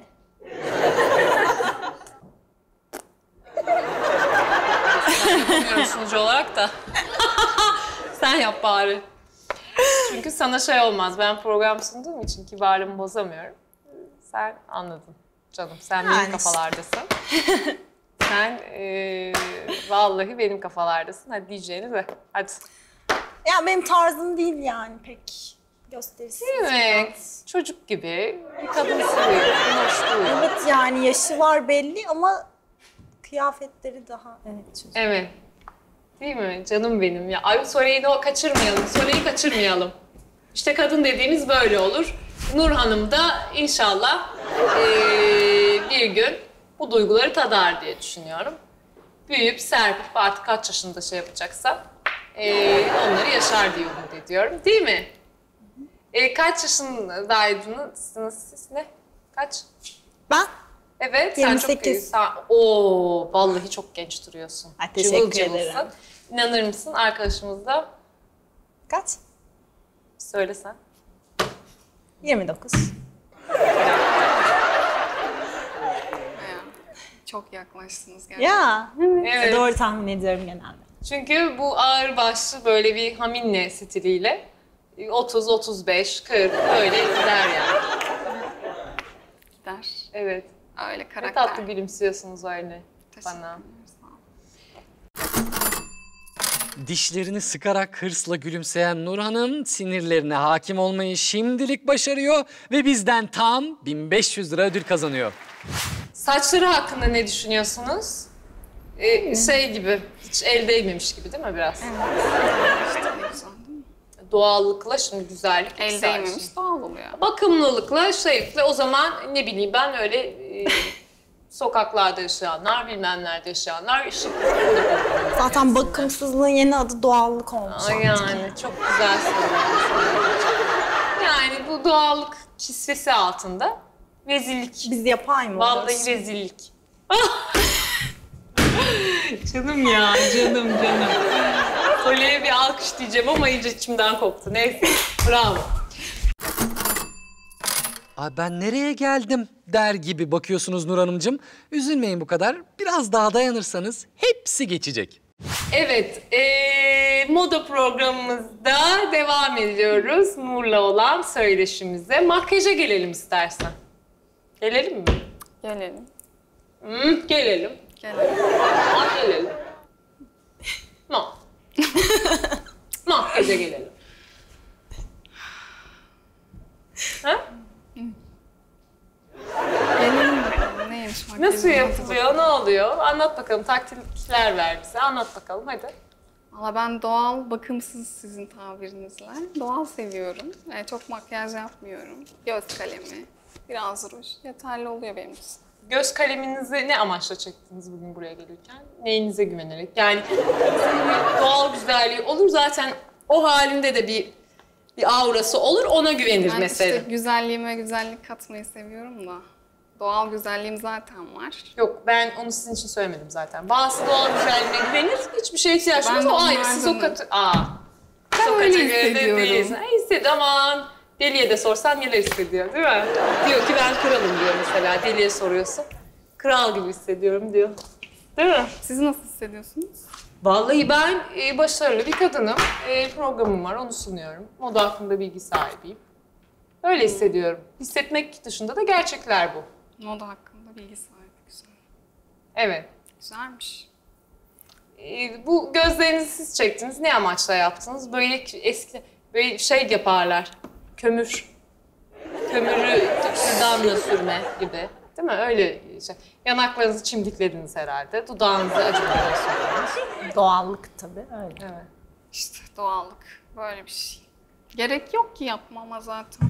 Yapamıyorum sunucu olarak da. Sen yap bari. Çünkü sana şey olmaz. Ben program sunduğum için kibarımı bozamıyorum. Sen anladın canım. Sen yani benim kafalardasın. Sen vallahi benim kafalardasın. Hadi diyeceğini de. Hadi. Ya benim tarzım değil yani pek gösterisi. Değil mi? Çocuk gibi bir kadın seviyor. Hoşluğu. Evet yani yaşı var belli ama kıyafetleri daha çocuk. Evet. Değil mi? Canım benim ya. Ay Soleil'i de kaçırmayalım. Soleil'i kaçırmayalım. İşte kadın dediğimiz böyle olur. Nur Hanım da inşallah bir gün bu duyguları tadar diye düşünüyorum. Büyüyüp serpip artık kaç yaşında şey yapacaksa onları yaşar diye umut ediyorum. Değil mi? Kaç yaşındaydınız siz? Ne? Kaç? Ben? Evet, 28. Sen çok Oo, vallahi çok genç duruyorsun. Ay, teşekkür ederim. İnanır mısın arkadaşımız da? Kaç? Söylesen. 29. Çok yaklaştınız gerçekten. Ya, Evet. doğru tahmin ediyorum genelde. Çünkü bu ağır başlı böyle bir haminle stiliyle 30, 35, 40 öyle gider yani. Gider. Evet. Öyle Ne karakter. tatlı gülümsüyorsunuz öyle bana. Dişlerini sıkarak hırsla gülümseyen Nur Hanım sinirlerine hakim olmayı şimdilik başarıyor ve bizden tam 1500 lira ödül kazanıyor. Saçları hakkında ne düşünüyorsunuz? Şey gibi, hiç el değmemiş gibi değil mi biraz? İşte ne güzel değil mi? Doğallıkla şimdi güzellik. El değmemiş doğal oluyor. Bakımlılıkla, şeylikle o zaman ne bileyim ben öyle sokaklarda yaşayanlar, bilmem nerede yaşayanlar şık. Zaten bakımsızlığın yeni adı doğallık olmuş. Yani çok güzel söylüyorsun. Yani bu doğallık kisvesi altında rezillik. Biz yapay mı Vallahi oluyoruz? rezillik. Canım ya, canım. Soleil'e bir alkış diyeceğim ama iyice içimden koptu. Neyse, bravo. Ay ben nereye geldim der gibi bakıyorsunuz Nur Hanımcığım. Üzülmeyin bu kadar. Biraz daha dayanırsanız hepsi geçecek. Evet, moda programımızda devam ediyoruz Nur'la olan söyleşimize. Makyaja gelelim istersen. Gelelim mi? Gelelim. Gelelim. Gelelim. Makyaja gelelim. Ha? Gelelim bakalım. Neymiş makyajın? Nasıl yapılıyor, ne oluyor? Anlat bakalım, taktikler ver bize. Anlat bakalım, hadi. Valla ben doğal, bakımsız sizin tabirinizle. Doğal seviyorum. Çok makyaj yapmıyorum. Göz kalemi, biraz ruj. Yeterli oluyor benim için. Göz kaleminizi ne amaçla çektiniz bugün buraya gelirken? Neyinize güvenerek? Yani doğal güzelliği olur zaten o halinde de bir aurası olur, ona güvenir Ben mesela. işte güzelliğime güzellik katmayı seviyorum da. Doğal güzelliğim zaten var. Yok, ben onu sizin için söylemedim zaten. Bazısı doğal güzelliğine güvenir, hiçbir şeye ihtiyaç yok. O ayrı, siz o katı... Ben öyle hissediyorum. Hissediyorum. Aman, Deliye de sorsan neler hissediyor değil mi? Diyor ki ben kralım diyor mesela. Deliye soruyorsun. Kral gibi hissediyorum diyor. Değil mi? Siz nasıl hissediyorsunuz? Vallahi ben başarılı bir kadınım. Programım var, onu sunuyorum. Moda hakkında bilgi sahibiyim. Öyle hissediyorum. Hissetmek dışında da gerçekler bu. Moda hakkında bilgi sahibi. Güzel. Evet. Güzelmiş. Bu gözlerinizi siz çektiniz. Ne amaçla yaptınız? Böyle eski, böyle şey yaparlar. Kömürü kürdanla sürme gibi. Değil mi? Öyle şey. Yanaklarınızı çimdiklediniz herhalde. Dudağınızı acıklara sürdünüz. Doğallık tabii öyle. Evet. İşte doğallık. Böyle bir şey. Gerek yok ki yapmama zaten.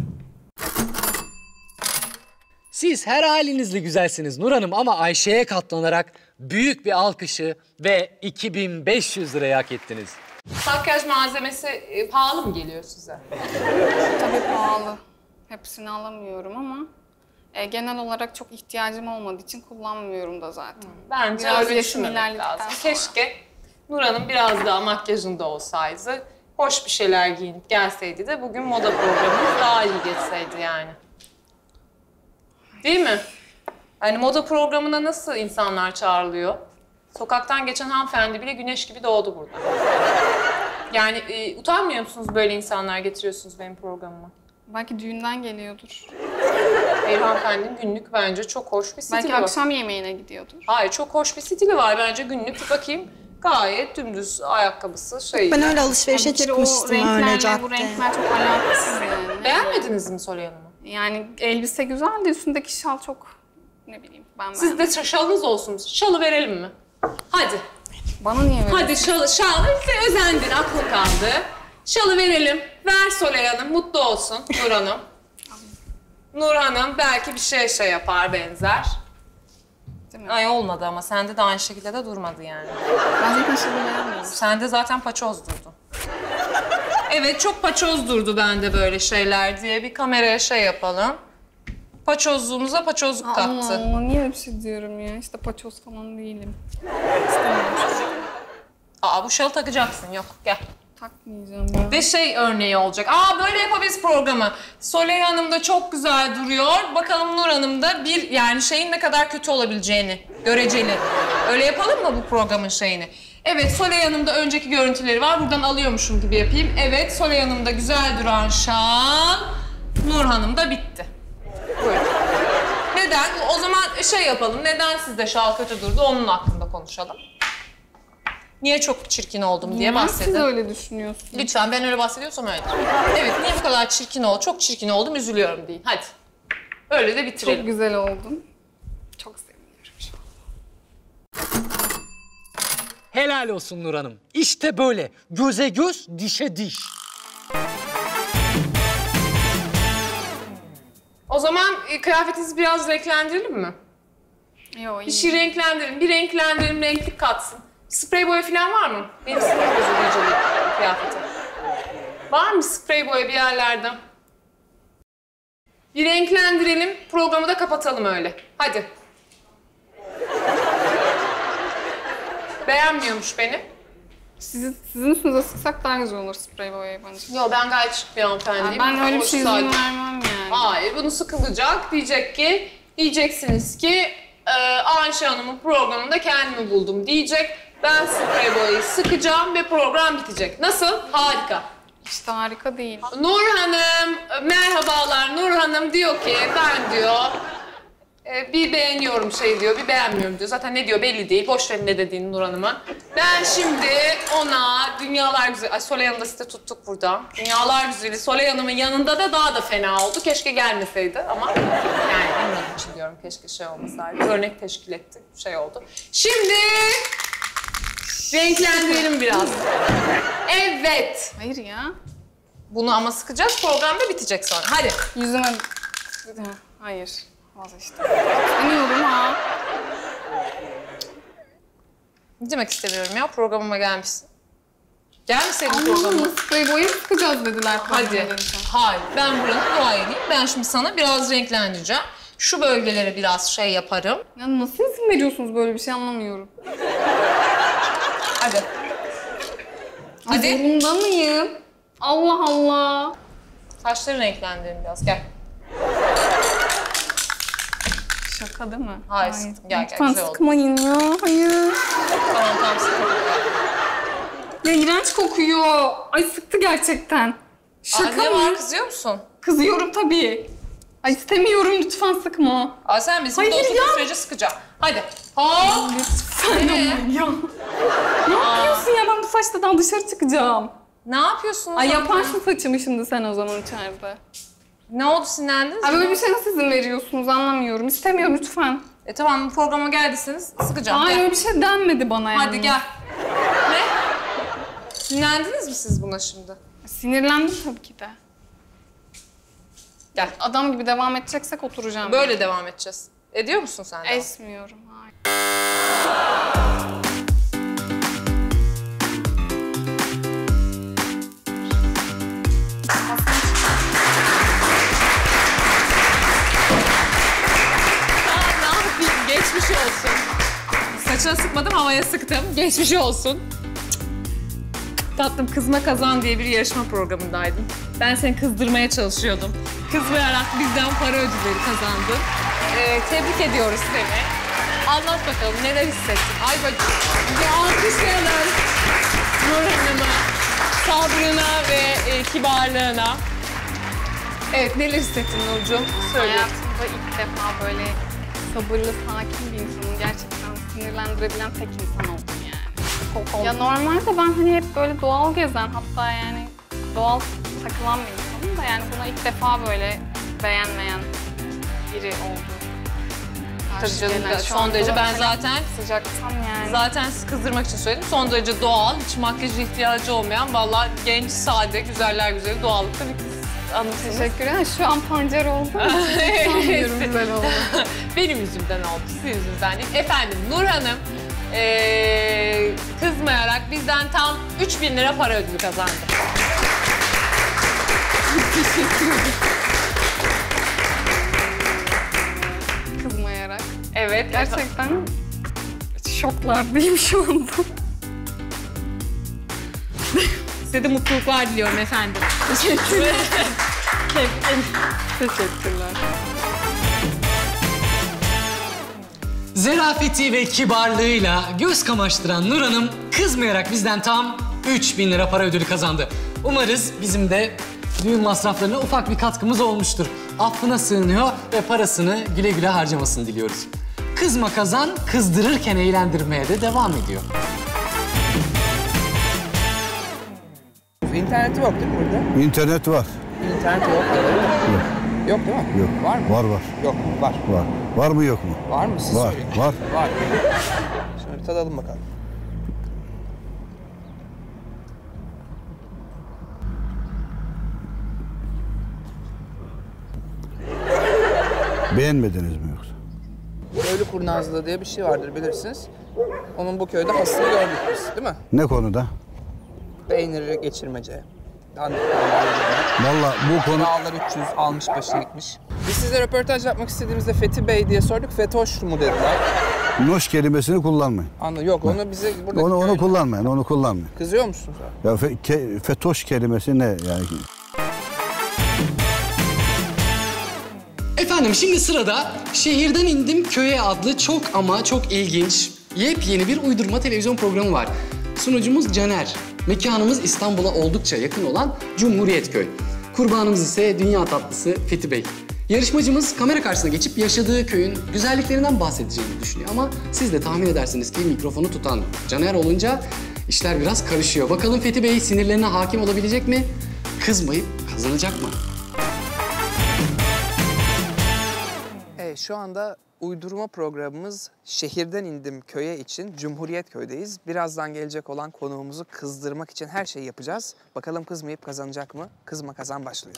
Siz her halinizle güzelsiniz Nur Hanım ama Ayşe'ye katlanarak büyük bir alkışı ve 2500 lirayı hak ettiniz. Makyaj malzemesi pahalı mı geliyor size? Tabii pahalı. Hepsini alamıyorum ama genel olarak çok ihtiyacım olmadığı için kullanmıyorum da zaten. Bence Biraz öyle yaşım düşünmemek ilerledikten lazım. sonra. Keşke Nur Hanım biraz daha makyajında olsaydı, hoş bir şeyler giyinip gelseydi de bugün moda programımız daha iyi geçseydi yani. Değil mi? Yani moda programına nasıl insanlar çağrılıyor? Sokaktan geçen hanımefendi bile güneş gibi doğdu burada. Yani utanmıyor musunuz böyle insanlar getiriyorsunuz benim programıma? Belki düğünden geliyordur. Hanımefendinin günlük bence çok hoş bir stili Belki var. akşam yemeğine gidiyordur. Hayır, çok hoş bir stili var bence günlük. Bir bakayım, gayet dümdüz ayakkabısı şey. Ben öyle alışverişe çıkmıştım öyle caddeye. Bu renkler çok alakasız yani. Beğenmediniz mi Solay Hanım'ı? Yani elbise güzel de üstündeki şal çok ne bileyim ben Siz de şalınız olsun. Şalı verelim mi? Hadi. Bana niye veriyorsun? Hadi şal. Bize özendin, aklın kaldı. Şalı verelim. Ver Solay Hanım, mutlu olsun Nur Hanım. Nur Hanım belki bir şey yapar, benzer. Değil mi? Ay olmadı ama sende de aynı şekilde de durmadı yani. Ben zaten şalı beğenmiyorum. Sende zaten paçoz durdu. Evet, çok paçoz durdu bende böyle şeyler diye bir kameraya şey yapalım. Paçozluğumuza paçozluk kattı. Allah Allah, niye öyle bir şey diyorum ya? İşte paçoz falan değilim. İstemiyorum. Aa, bu şalı takacaksın. Yok, gel. Takmayacağım ya. Ve şey örneği olacak. Aa, böyle yapabiliriz programı. Soley Hanım da çok güzel duruyor. Bakalım Nur Hanım da bir yani şeyin ne kadar kötü olabileceğini göreceli. Öyle yapalım mı bu programın şeyini? Evet, Soley Hanım'da önceki görüntüleri var. Buradan alıyormuşum gibi yapayım. Evet, Soley Hanım'da güzel duran şal. Nur Hanım da bitti. Buyurun. Neden? O zaman şey yapalım. Neden sizde şal kötü durdu? Onun hakkında konuşalım. Niye çok çirkin oldum diye bahsedin. Siz öyle düşünüyorsunuz. Lütfen, ben öyle bahsediyorsam öyledir. Evet, niye bu kadar çirkin oldu? Çok çirkin oldum, üzülüyorum deyin. Hadi. Öyle de bitirelim. Çok güzel oldun. Çok seviniyorum şu an. Helal olsun Nur Hanım. İşte böyle. Göze göz, dişe diş. O zaman kıyafetinizi biraz renklendirelim mi? Yo, iyi. Bir şey renklendirin. Bir renklendirelim, renklik katsın. Sprey boya falan var mı? Benim sinir bozucu kıyafetim. Var mı sprey boya bir yerlerden? Bir renklendirelim, programı da kapatalım öyle. Hadi. Beğenmiyormuş beni. Sizin üstünüze sıksak daha güzel olur sprey boyayı bence. Yo, ben gayet şık bir hanımefendiyim. Ben öyle bir şey izin Hoş vermem yani. Hayır, bunu sıkılacak. Diyeceksiniz ki Ayşe Hanım'ın programında kendimi buldum diyecek. Ben sprey boyayı sıkacağım ve program bitecek. Nasıl? Harika. İşte harika değil. Nur Hanım, merhabalar. Nur Hanım diyor ki ben diyor bir beğeniyorum şey diyor, bir beğenmiyorum diyor. Zaten ne diyor belli değil. Boş verin ne dediğini Nur Hanım'a. Ben şimdi ona dünyalar güzeli... Ay, Soley Hanım'ı da size tuttuk burada. Dünyalar güzeli. Soley Hanım'ın yanında da daha da fena oldu. Keşke gelmeseydi ama yani onun için diyorum keşke şey olmasaydı. Örnek teşkil etti. Şey oldu. Şimdi renklendirelim biraz. Evet. Hayır ya. Bunu ama sıkacağız. Program da bitecek sonra. Hadi. Yüzüme... Hayır. Vazgeçtim. İstemiyorum ha. Ne demek istemiyorum ya? Programıma gelmişsin. Gelmeseydin Ama programıma. sprey boyayı sıkacağız dediler. Hadi. Hayır. Ben buranın duayeniyim. Ben şimdi sana biraz renklendireceğim. Şu bölgelere biraz şey yaparım. Ya nasıl izin veriyorsunuz böyle bir şey anlamıyorum. Hadi. Hadi. Zorunda mıyım? Allah Allah. Saçları renklendirin biraz. Gel. Şaka değil mi? Hayır. Gel Lütfen güzel oldu. sıkmayın ya. Hayır. Tamam sıkma. Ya iğrenç kokuyor. Ay sıktı gerçekten. Şaka Ne mı? var, kızıyor musun? Kızıyorum tabii. Ay istemiyorum, lütfen sıkma. Sen bizim de oturduğun sürece sıkacağım. Hadi. Hop. Lütfen ama ya. Ne yapıyorsun ya? Ben bu saçla daha dışarı çıkacağım. Ne yapıyorsunuz? Ay yaparsın saçımı şimdi sen o zaman içeride. Ne oldu, sinirlendiniz Ay mi? böyle bir şey nasıl izin veriyorsunuz anlamıyorum. İstemiyorum lütfen. Tamam, programa geldiyseniz sıkacağım. Hayır Gel. öyle bir şey denmedi bana yani. Hadi gel. Ne? Sinirlendiniz mi siz buna şimdi? Sinirlendim tabii ki de. Gel. Adam gibi devam edeceksek oturacağım. Böyle devam edeceğiz. Ediyor musun sen de? Esmiyorum, hayır. Ne yapayım? Geçmiş olsun. Saçına sıkmadım, havaya sıktım. Geçmiş olsun. Tatlım, Kızma Kazan diye bir yarışma programındaydın. Ben seni kızdırmaya çalışıyordum. Kızmayarak bizden para ödülleri kazandın. Tebrik ediyoruz seni. Anlat bakalım, neler hissettin? Ay bacım, bir alkışlayalım Nur Hanım'a, sabrına ve kibarlığına. Evet, neler hissettin Nurcuğum? Söyle. Hayatımda ilk defa böyle sabırlı, sakin bir insanım. Gerçekten sinirlendirebilen tek insan oldum yani. Ya normalde ben hani hep böyle doğal gezen, hatta yani doğal takılan bir insanım da yani buna ilk defa böyle beğenmeyen biri oldu. Tabii canım, Gelen, şu son anda derece ben hani zaten sıcaksam yani. Zaten sizi kızdırmak için söyledim. Son derece doğal, hiç makyaj ihtiyacı olmayan, vallahi genç, sade, güzeller güzeli, doğallıkta bir kız anlatıyorsunuz. Teşekkürler. Şu an pancar oldu. Sanmıyorum güzel oldu. Benim yüzümden oldu, sizin yüzünüzden değil. Efendim, Nur Hanım kızmayarak bizden tam 3.000 lira para ödülü kazandı. Teşekkür ederim. Kızmayarak. Evet. Gerçekten şoklardayım şu anda. Size de mutluluklar diliyorum efendim. Teşekkürler. Teşekkürler. Zerafeti ve kibarlığıyla göz kamaştıran Nur Hanım kızmayarak bizden tam 3.000 lira para ödülü kazandı. Umarız bizim de düğün masraflarına ufak bir katkımız olmuştur. Affına sığınıyor ve parasını güle güle harcamasını diliyoruz. Kızma Kazan kızdırırken eğlendirmeye de devam ediyor. İnterneti yok değil mi burada? İnternet var. İnternet yok. Yok değil mi? Yok. Var mı? Var var. Yok mu? Var. Var. Var mı yok mu? Var mı? Siz Var. söyleyin. Var. Var. Şöyle bir tadalım bakalım. Beğenmediniz mi yoksa? Köylü kurnazlığı diye bir şey vardır bilirsiniz. Onun bu köyde hasını gördük biz değil mi? Ne konuda? Peyniri geçirmece. Vallahi bu konu... Dağlar 300 almış başını gitmiş. Biz size röportaj yapmak istediğimizde Fethi Bey diye sorduk. Fetoş mu dediler. Noş kelimesini kullanmayın. Yok onu bize burada... Onu kullanmayın, onu kullanmayın. Kızıyor musun sen? Ya fetoş kelimesi ne yani? Efendim şimdi sırada Şehirden İndim Köye adlı çok ama çok ilginç, yepyeni bir uydurma televizyon programı var. Sunucumuz Caner. Mekanımız İstanbul'a oldukça yakın olan Cumhuriyetköy. Kurbanımız ise dünya tatlısı Fethi Bey. Yarışmacımız kamera karşısına geçip yaşadığı köyün güzelliklerinden bahsedeceğini düşünüyor ama siz de tahmin edersiniz ki mikrofonu tutan Caner olunca işler biraz karışıyor. Bakalım Fethi Bey sinirlerine hakim olabilecek mi? Kızmayıp kazanacak mı? Şu anda uydurma programımız Şehirden İndim Köye için Cumhuriyetköy'deyiz. Birazdan gelecek olan konuğumuzu kızdırmak için her şeyi yapacağız. Bakalım kızmayıp kazanacak mı? Kızma Kazan başlıyor.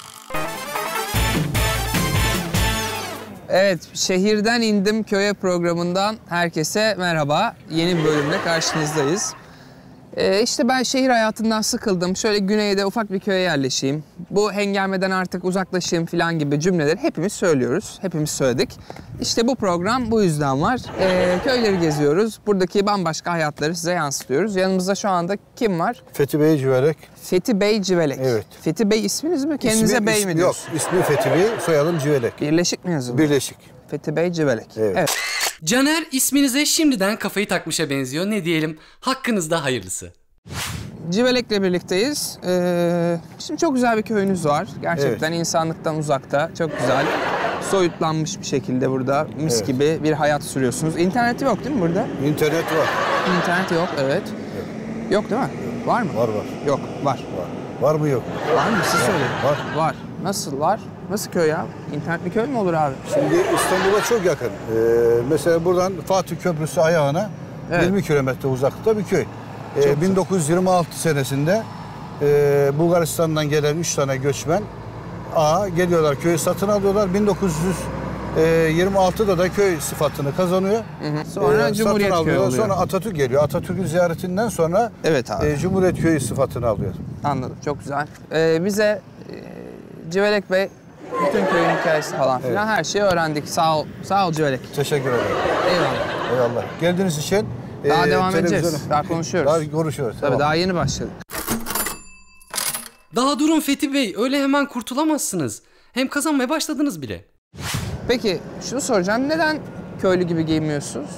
Evet, Şehirden İndim Köye programından herkese merhaba. Yeni bir bölümde karşınızdayız. İşte ben şehir hayatından sıkıldım. Şöyle güneyde ufak bir köye yerleşeyim. Bu hengameden artık uzaklaşayım falan gibi cümleleri hepimiz söylüyoruz. Hepimiz söyledik. İşte bu program bu yüzden var. Köyleri geziyoruz. Buradaki bambaşka hayatları size yansıtıyoruz. Yanımızda şu anda kim var? Fethi Bey Civelek. Fethi Bey Civelek. Evet. Fethi Bey isminiz mi? Kendinize Bey mi diyorsunuz? Yok, ismi Fethi Bey, soyadım Civelek. Birleşik mi yazılı? Birleşik. Fethi Bey Civelek. Evet. Caner isminize şimdiden kafayı takmışa benziyor. Ne diyelim? Hakkınızda hayırlısı. Civelek'le birlikteyiz. Şimdi çok güzel bir köyünüz var. Gerçekten insanlıktan uzakta. Çok güzel. Soyutlanmış bir şekilde burada mis gibi bir hayat sürüyorsunuz. İnterneti yok değil mi burada? İnternet var. İnternet yok, evet. Yok değil mi? Var mı? Var. Yok, var. Var mı yok mu? Var mı? Siz söyleyin. Var. Var. Nasıl var? Nasıl köy ya? İnternetli köy mü olur abi? Şimdi İstanbul'a çok yakın. Mesela buradan Fatih Köprüsü ayağına 20 kilometre uzaklıkta bir köy. 1926 senesinde Bulgaristan'dan gelen 3 tane göçmen geliyorlar, köyü satın alıyorlar. 1926'da da köy sıfatını kazanıyor. Sonra Cumhuriyet Köyü oluyor. Sonra Atatürk geliyor. Atatürk'ün ziyaretinden sonra Cumhuriyet Köyü sıfatını alıyor. Anladım, çok güzel. Bize Civelek Bey bütün köyün hikayesi falan filan her şeyi öğrendik. Sağ ol Civelek. Teşekkür ederim. Eyvallah. Eyvallah. Geldiğiniz için daha devam edeceğiz. Daha konuşuyoruz. Daha konuşuyoruz. Tabii tamam. daha yeni başladık. Daha durun Fethi Bey, öyle hemen kurtulamazsınız. Hem kazanmaya başladınız bile. Peki şunu soracağım, neden köylü gibi giyinmiyorsunuz?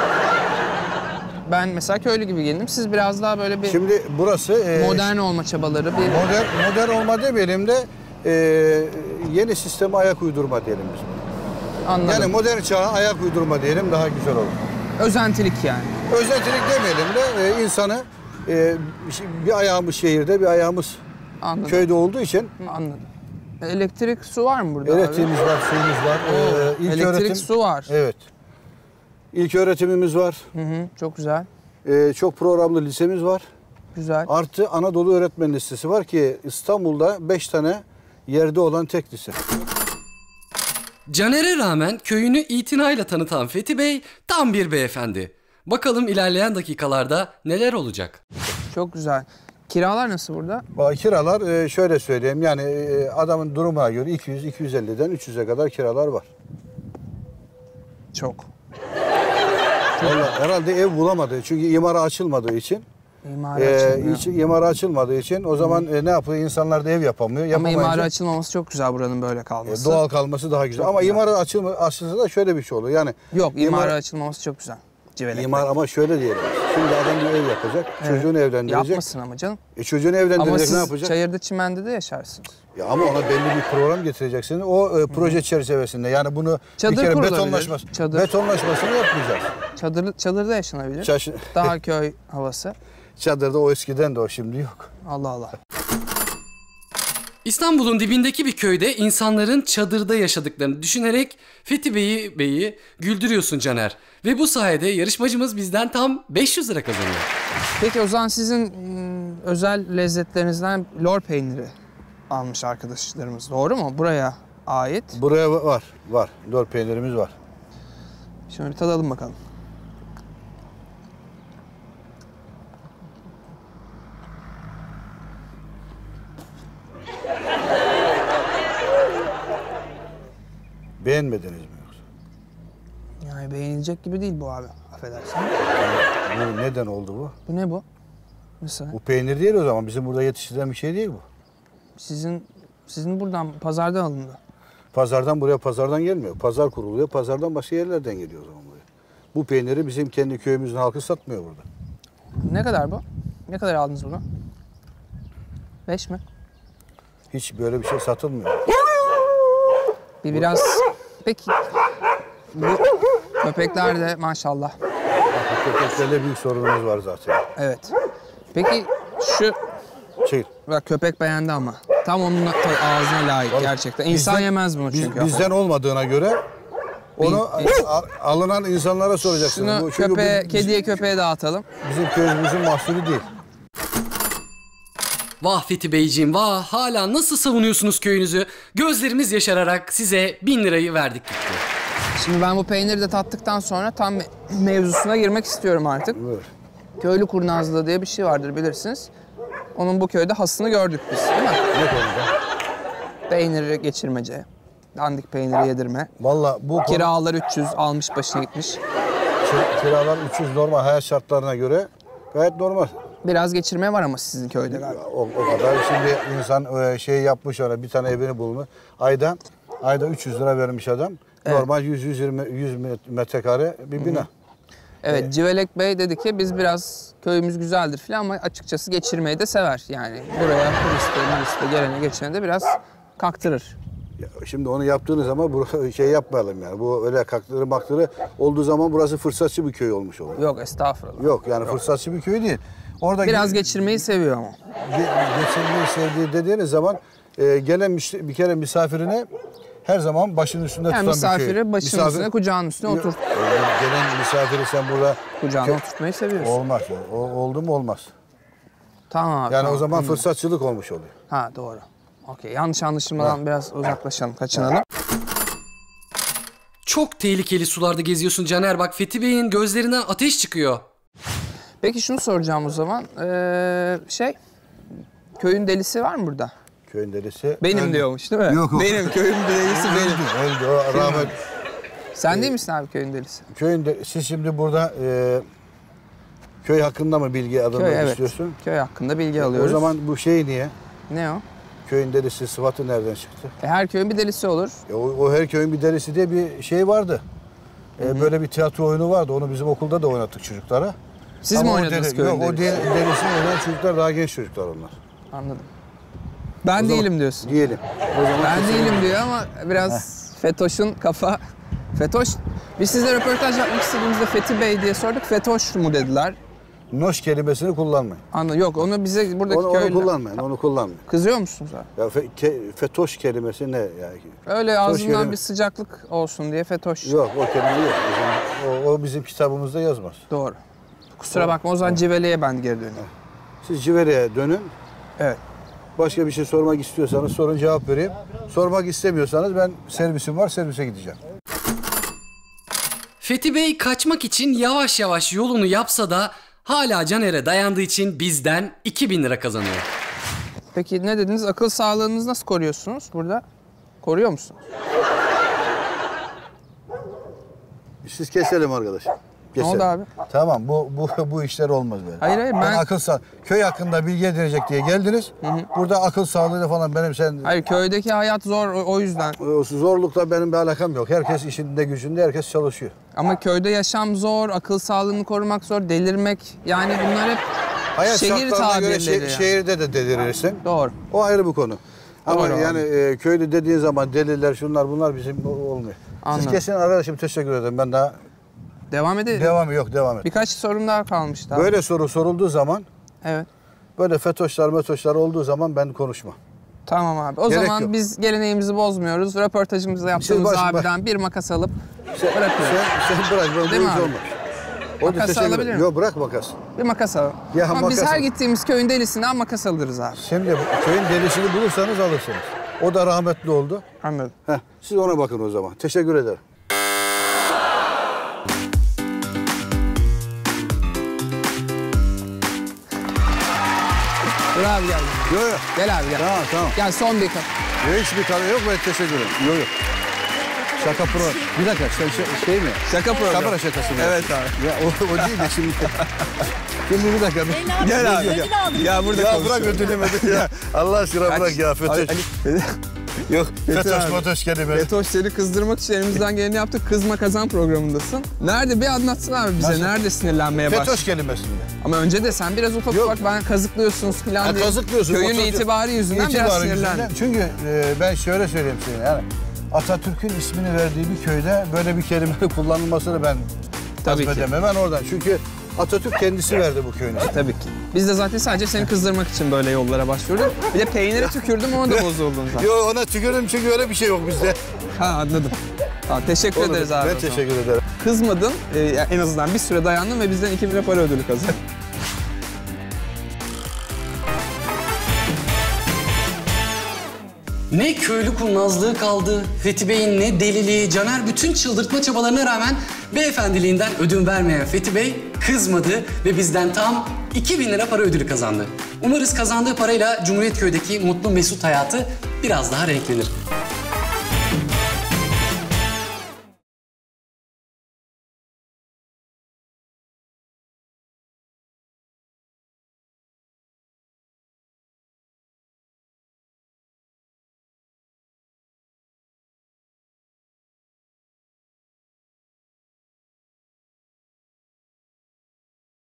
Ben mesela köylü gibi giyindim. Siz biraz daha böyle bir Şimdi burası modern olma çabaları. Modern olma demeyelim de yeni sisteme ayak uydurma diyelim biz. Anladım. Yani modern çağa ayak uydurma diyelim, daha güzel olur. Özentilik yani. Özentilik demeyelim de insanı bir ayağımız şehirde, bir ayağımız köyde olduğu için. Anladım. Elektrik, su var mı burada? Elektriğimiz var, suyumuz var. Elektrik, su var. Evet. İlk öğretimimiz var. Çok güzel. Çok programlı lisemiz var. Güzel. Artı Anadolu Öğretmen Lisesi var ki İstanbul'da 5 tane yerde olan tek lise. Caner'e rağmen köyünü itinayla tanıtan Fethi Bey tam bir beyefendi. Bakalım ilerleyen dakikalarda neler olacak? Çok güzel. Kiralar nasıl burada? Kiralar şöyle söyleyeyim, yani adamın durumuna göre 200-250'den 300'e kadar kiralar var. Çok. Vallahi herhalde ev bulamadı çünkü imara açılmadığı için. İmara açılmadığı için o zaman ne yapıyor? İnsanlar da ev yapamıyor. Ama imara açılmaması çok güzel, buranın böyle kalması. Doğal kalması daha güzel. Ama imara açılsa da şöyle bir şey oluyor. Yani yok, imara açılmaması çok güzel. Ama şöyle diyelim. Şimdi adam bir ev yapacak, çocuğunu evlendirecek. Yapmasın ama canım. Çocuğunu evlendirecek, ne yapacak? Ama siz çayırda çimende de yaşarsınız. Ya ama ona belli bir program getireceksin. O proje çerçevesinde, yani bunu çadır bir kere kurulabilir. betonlaşmasını yapmayacağız. Çadırda yaşanabilir. Daha köy havası. Çadırda o eskiden de o, şimdi yok. Allah Allah. İstanbul'un dibindeki bir köyde insanların çadırda yaşadıklarını düşünerek Fethi Bey'i güldürüyorsun Caner. Ve bu sayede yarışmacımız bizden tam 500 lira kazanıyor. Peki o zaman sizin özel lezzetlerinizden lor peyniri almış arkadaşlarımız. Doğru mu? Buraya ait. Buraya var. Lor peynirimiz var. Şimdi bir tadalım bakalım. Beğenmediniz mi yoksa? Yani beğenilecek gibi değil bu abi. Affedersin. Bu neden oldu bu? Bu ne bu? Nasıl? Bu peynir değil o zaman. Bizim burada yetiştirilen bir şey değil bu. Sizin buradan, pazardan alındı. Pazardan gelmiyor. Pazar kuruluyor. Pazardan başka yerlerden geliyor o zaman buraya. Bu peyniri bizim kendi köyümüzün halkı satmıyor burada. Ne kadar bu? Ne kadar aldınız bunu? 5 mi? Hiç böyle bir şey satılmıyor. Biraz... Peki... Bu köpekler de maşallah. Köpeklerle büyük sorunumuz var zaten. Evet. Peki şu... Bak köpek beğendi ama. Tam onun ağzına layık gerçekten. İnsan yemez bunu çünkü. Bizden olmadığına göre onu alınan insanlara soracaksınız. Şunu kediye köpeğe dağıtalım. Bizim köyümüzün mahsulü değil. Vah Fethi Beyciğim vah, hala nasıl savunuyorsunuz köyünüzü? Gözlerimiz yaşararak size 1000 lirayı verdik gitti. Şimdi ben bu peyniri de tattıktan sonra tam mevzusuna girmek istiyorum artık. Buyur. Köylü kurnazlığı diye bir şey vardır bilirsiniz. Onun bu köyde hasını gördük biz değil mi? Ne konuda? Peyniri geçirmece, dandik peyniri yedirme. Vallahi bu Kiralar 300 almış başına gitmiş. Kiralar 300 normal hayat şartlarına göre gayet normal. Biraz geçirme var ama sizin köyde galiba. O kadar. Şimdi insan şey yapmış ona bir tane evini bulmuş. Ayda 300 lira vermiş adam. Evet. Normal 100 metrekare bir bina. Evet, Civelek Bey dedi ki biz biraz köyümüz güzeldir falan ama açıkçası geçirmeyi de sever. Yani buraya turiste gelene geçene de biraz kaktırır. Ya şimdi onu yaptığınız zaman bu şey yapmayalım yani. Bu öyle kaktırı olduğu zaman burası fırsatçı bir köy olmuş oluyor. Yok estağfurullah. Yok yani fırsatçı bir köy değil. Orada biraz geçirmeyi seviyor ama. Geçirmeyi sevdiği dediğiniz zaman gelen bir kere misafirine her zaman başının üstünde tutan bir köy. Misafiri başının üstüne, kucağının üstüne oturt. Gelen misafiri sen burada... Kucağına oturtmayı seviyorsun. Olmaz. Oldu mu olmaz. Tamam abi. Yani tamam, o zaman fırsatçılık olmuş oluyor. Ha doğru. Okey. Yanlış anlaşılmadan biraz uzaklaşalım, kaçınalım. Çok tehlikeli sularda geziyorsun Caner. Bak Fethi Bey'in gözlerinden ateş çıkıyor. Peki şunu soracağım o zaman. Köyün delisi var mı burada? Köyün delisi... Benim diyormuş değil mi? Yok. Benim köyün delisi benim. Öldü. O rahmet. Sen değil misin abi köyün delisi? Siz şimdi burada köy hakkında mı bilgi almak istiyorsun? Köy hakkında bilgi alıyoruz. O zaman bu şey niye? Ne o? Köyün delisi sıfatı nereden çıktı? Her köyün bir delisi olur. O her köyün bir delisi diye bir şey vardı. Böyle bir tiyatro oyunu vardı. Onu bizim okulda da oynattık çocuklara. Siz mi oynadınız köyün delisi? Yok, o delisini oynayan çocuklar daha genç çocuklar onlar. Anladım. Ben değilim diyorsun. Diyelim. Ben değilim diyor ama biraz Fetoş'un kafa... Fetoş, biz size röportaj yapmak istediğimizde Fethi Bey diye sorduk. Fetoş mu dediler? Noş kelimesini kullanmayın. Anladım. Yok onu bize buradaki Onu kullanmayın, onu kullanmayın. Kızıyor musunuz abi? Ya fetoş kelimesi ne yani? Öyle ağzından bir sıcaklık olsun diye fetoş. Yok o kelime yok. O bizim kitabımızda yazmaz. Doğru. Kusura bakma o zaman Civele'ye ben geri döneyim. Siz Civele'ye dönün. Evet. Başka bir şey sormak istiyorsanız sorun cevap vereyim. Sormak istemiyorsanız ben servisim var servise gideceğim. Fethi Bey kaçmak için yavaş yavaş yolunu yapsa da hala Caner'e dayandığı için bizden 2000 lira kazanıyor. Peki ne dediniz? Akıl sağlığınızı nasıl koruyorsunuz burada? Koruyor musunuz? Siz keselim arkadaşım. Keselim. Ne oldu abi? Tamam bu işler olmaz böyle. Hayır ben köy hakkında bilgi edinecek diye geldiniz. Burada akıl sağlığıyla falan benim Hayır köydeki hayat zor o yüzden. Zorlukla benim bir alakam yok. Herkes işinde gücünde herkes çalışıyor. Ama köyde yaşam zor, akıl sağlığını korumak zor, delirmek yani bunlar hep hayat şehir tabirleri. Göre şehirde de delirirsin. Doğru. O ayrı bir konu. Ama Doğru, yani köylü dediğin zaman deliler şunlar bunlar bizim olmuyor. Anladım. Siz kesin arkadaşım teşekkür ederim. Ben daha devam edelim. Devam et. Birkaç sorum daha kalmıştı. Böyle soru sorulduğu zaman evet. Böyle fetoşlar olduğu zaman ben konuşmam. Tamam abi. O zaman yok. Biz geleneğimizi bozmuyoruz. Röportajımızda yaptığımız abiden bir makas alıp bırakıyoruz. Sen bırak. Değil mi abi? Makas alabilir miyim? Yok bırak makas. Bir makas alalım. Ama biz her gittiğimiz köyün delisinden makas alırız abi. Şimdi köyün delisini bulursanız alırsınız. O da rahmetli oldu. Anladım. Siz ona bakın o zaman. Teşekkür ederim. Dur abi gel. Yok. Gel abi gel. Tamam. Gel son bir kat. Hiçbir tane yok ben teşekkür ederim. Yok. Şaka pro. Bir dakika şey mi? Şaka program. Kamera şakası mı? Evet abi. Ya o değil de şimdi. Şimdi bir dakika. Gel abi. Ya burada ya bırak ödülemedi ya. Allah aşkına bırak ya Fetoş. Yok Fetoş kelime. Fetoş seni kızdırmak için elimizden geleni yaptık. Kızma Kazan programındasın. Nerede bir anlatsın abi bize. Nasıl? Nerede sinirlenmeye başladın? Fetoş kelimesinde. Ama önce de sen biraz ufak ben kazıklıyorsunuz falan diye. Kazıklıyorsun. Köyün itibarı yüzünden biraz sinirlendin. Çünkü ben şöyle söyleyeyim size yani. Atatürk'ün ismini verdiği bir köyde böyle bir kelime kullanılmasını ben hazmedemem. Ben oradan. Çünkü Atatürk kendisi verdi bu köyün ismini. Tabii ki. Biz de zaten sadece seni kızdırmak için böyle yollara başvurduk. Bir de peynire tükürdüm ona da bozuldun zaten. Yok ona tükürdüm çünkü öyle bir şey yok bizde. Anladım. Tamam, teşekkür ederiz abi. Ben teşekkür ederim. Kızmadın, en azından bir süre dayandın ve bizden 2000 lira para ödülü kazandın. Ne köylü kurnazlığı kaldı, Fethi Bey'in ne deliliği, Caner bütün çıldırtma çabalarına rağmen beyefendiliğinden ödün vermeyen Fethi Bey kızmadı ve bizden tam 2000 lira para ödülü kazandı. Umarız kazandığı parayla Cumhuriyetköy'deki mutlu mesut hayatı biraz daha renklenir.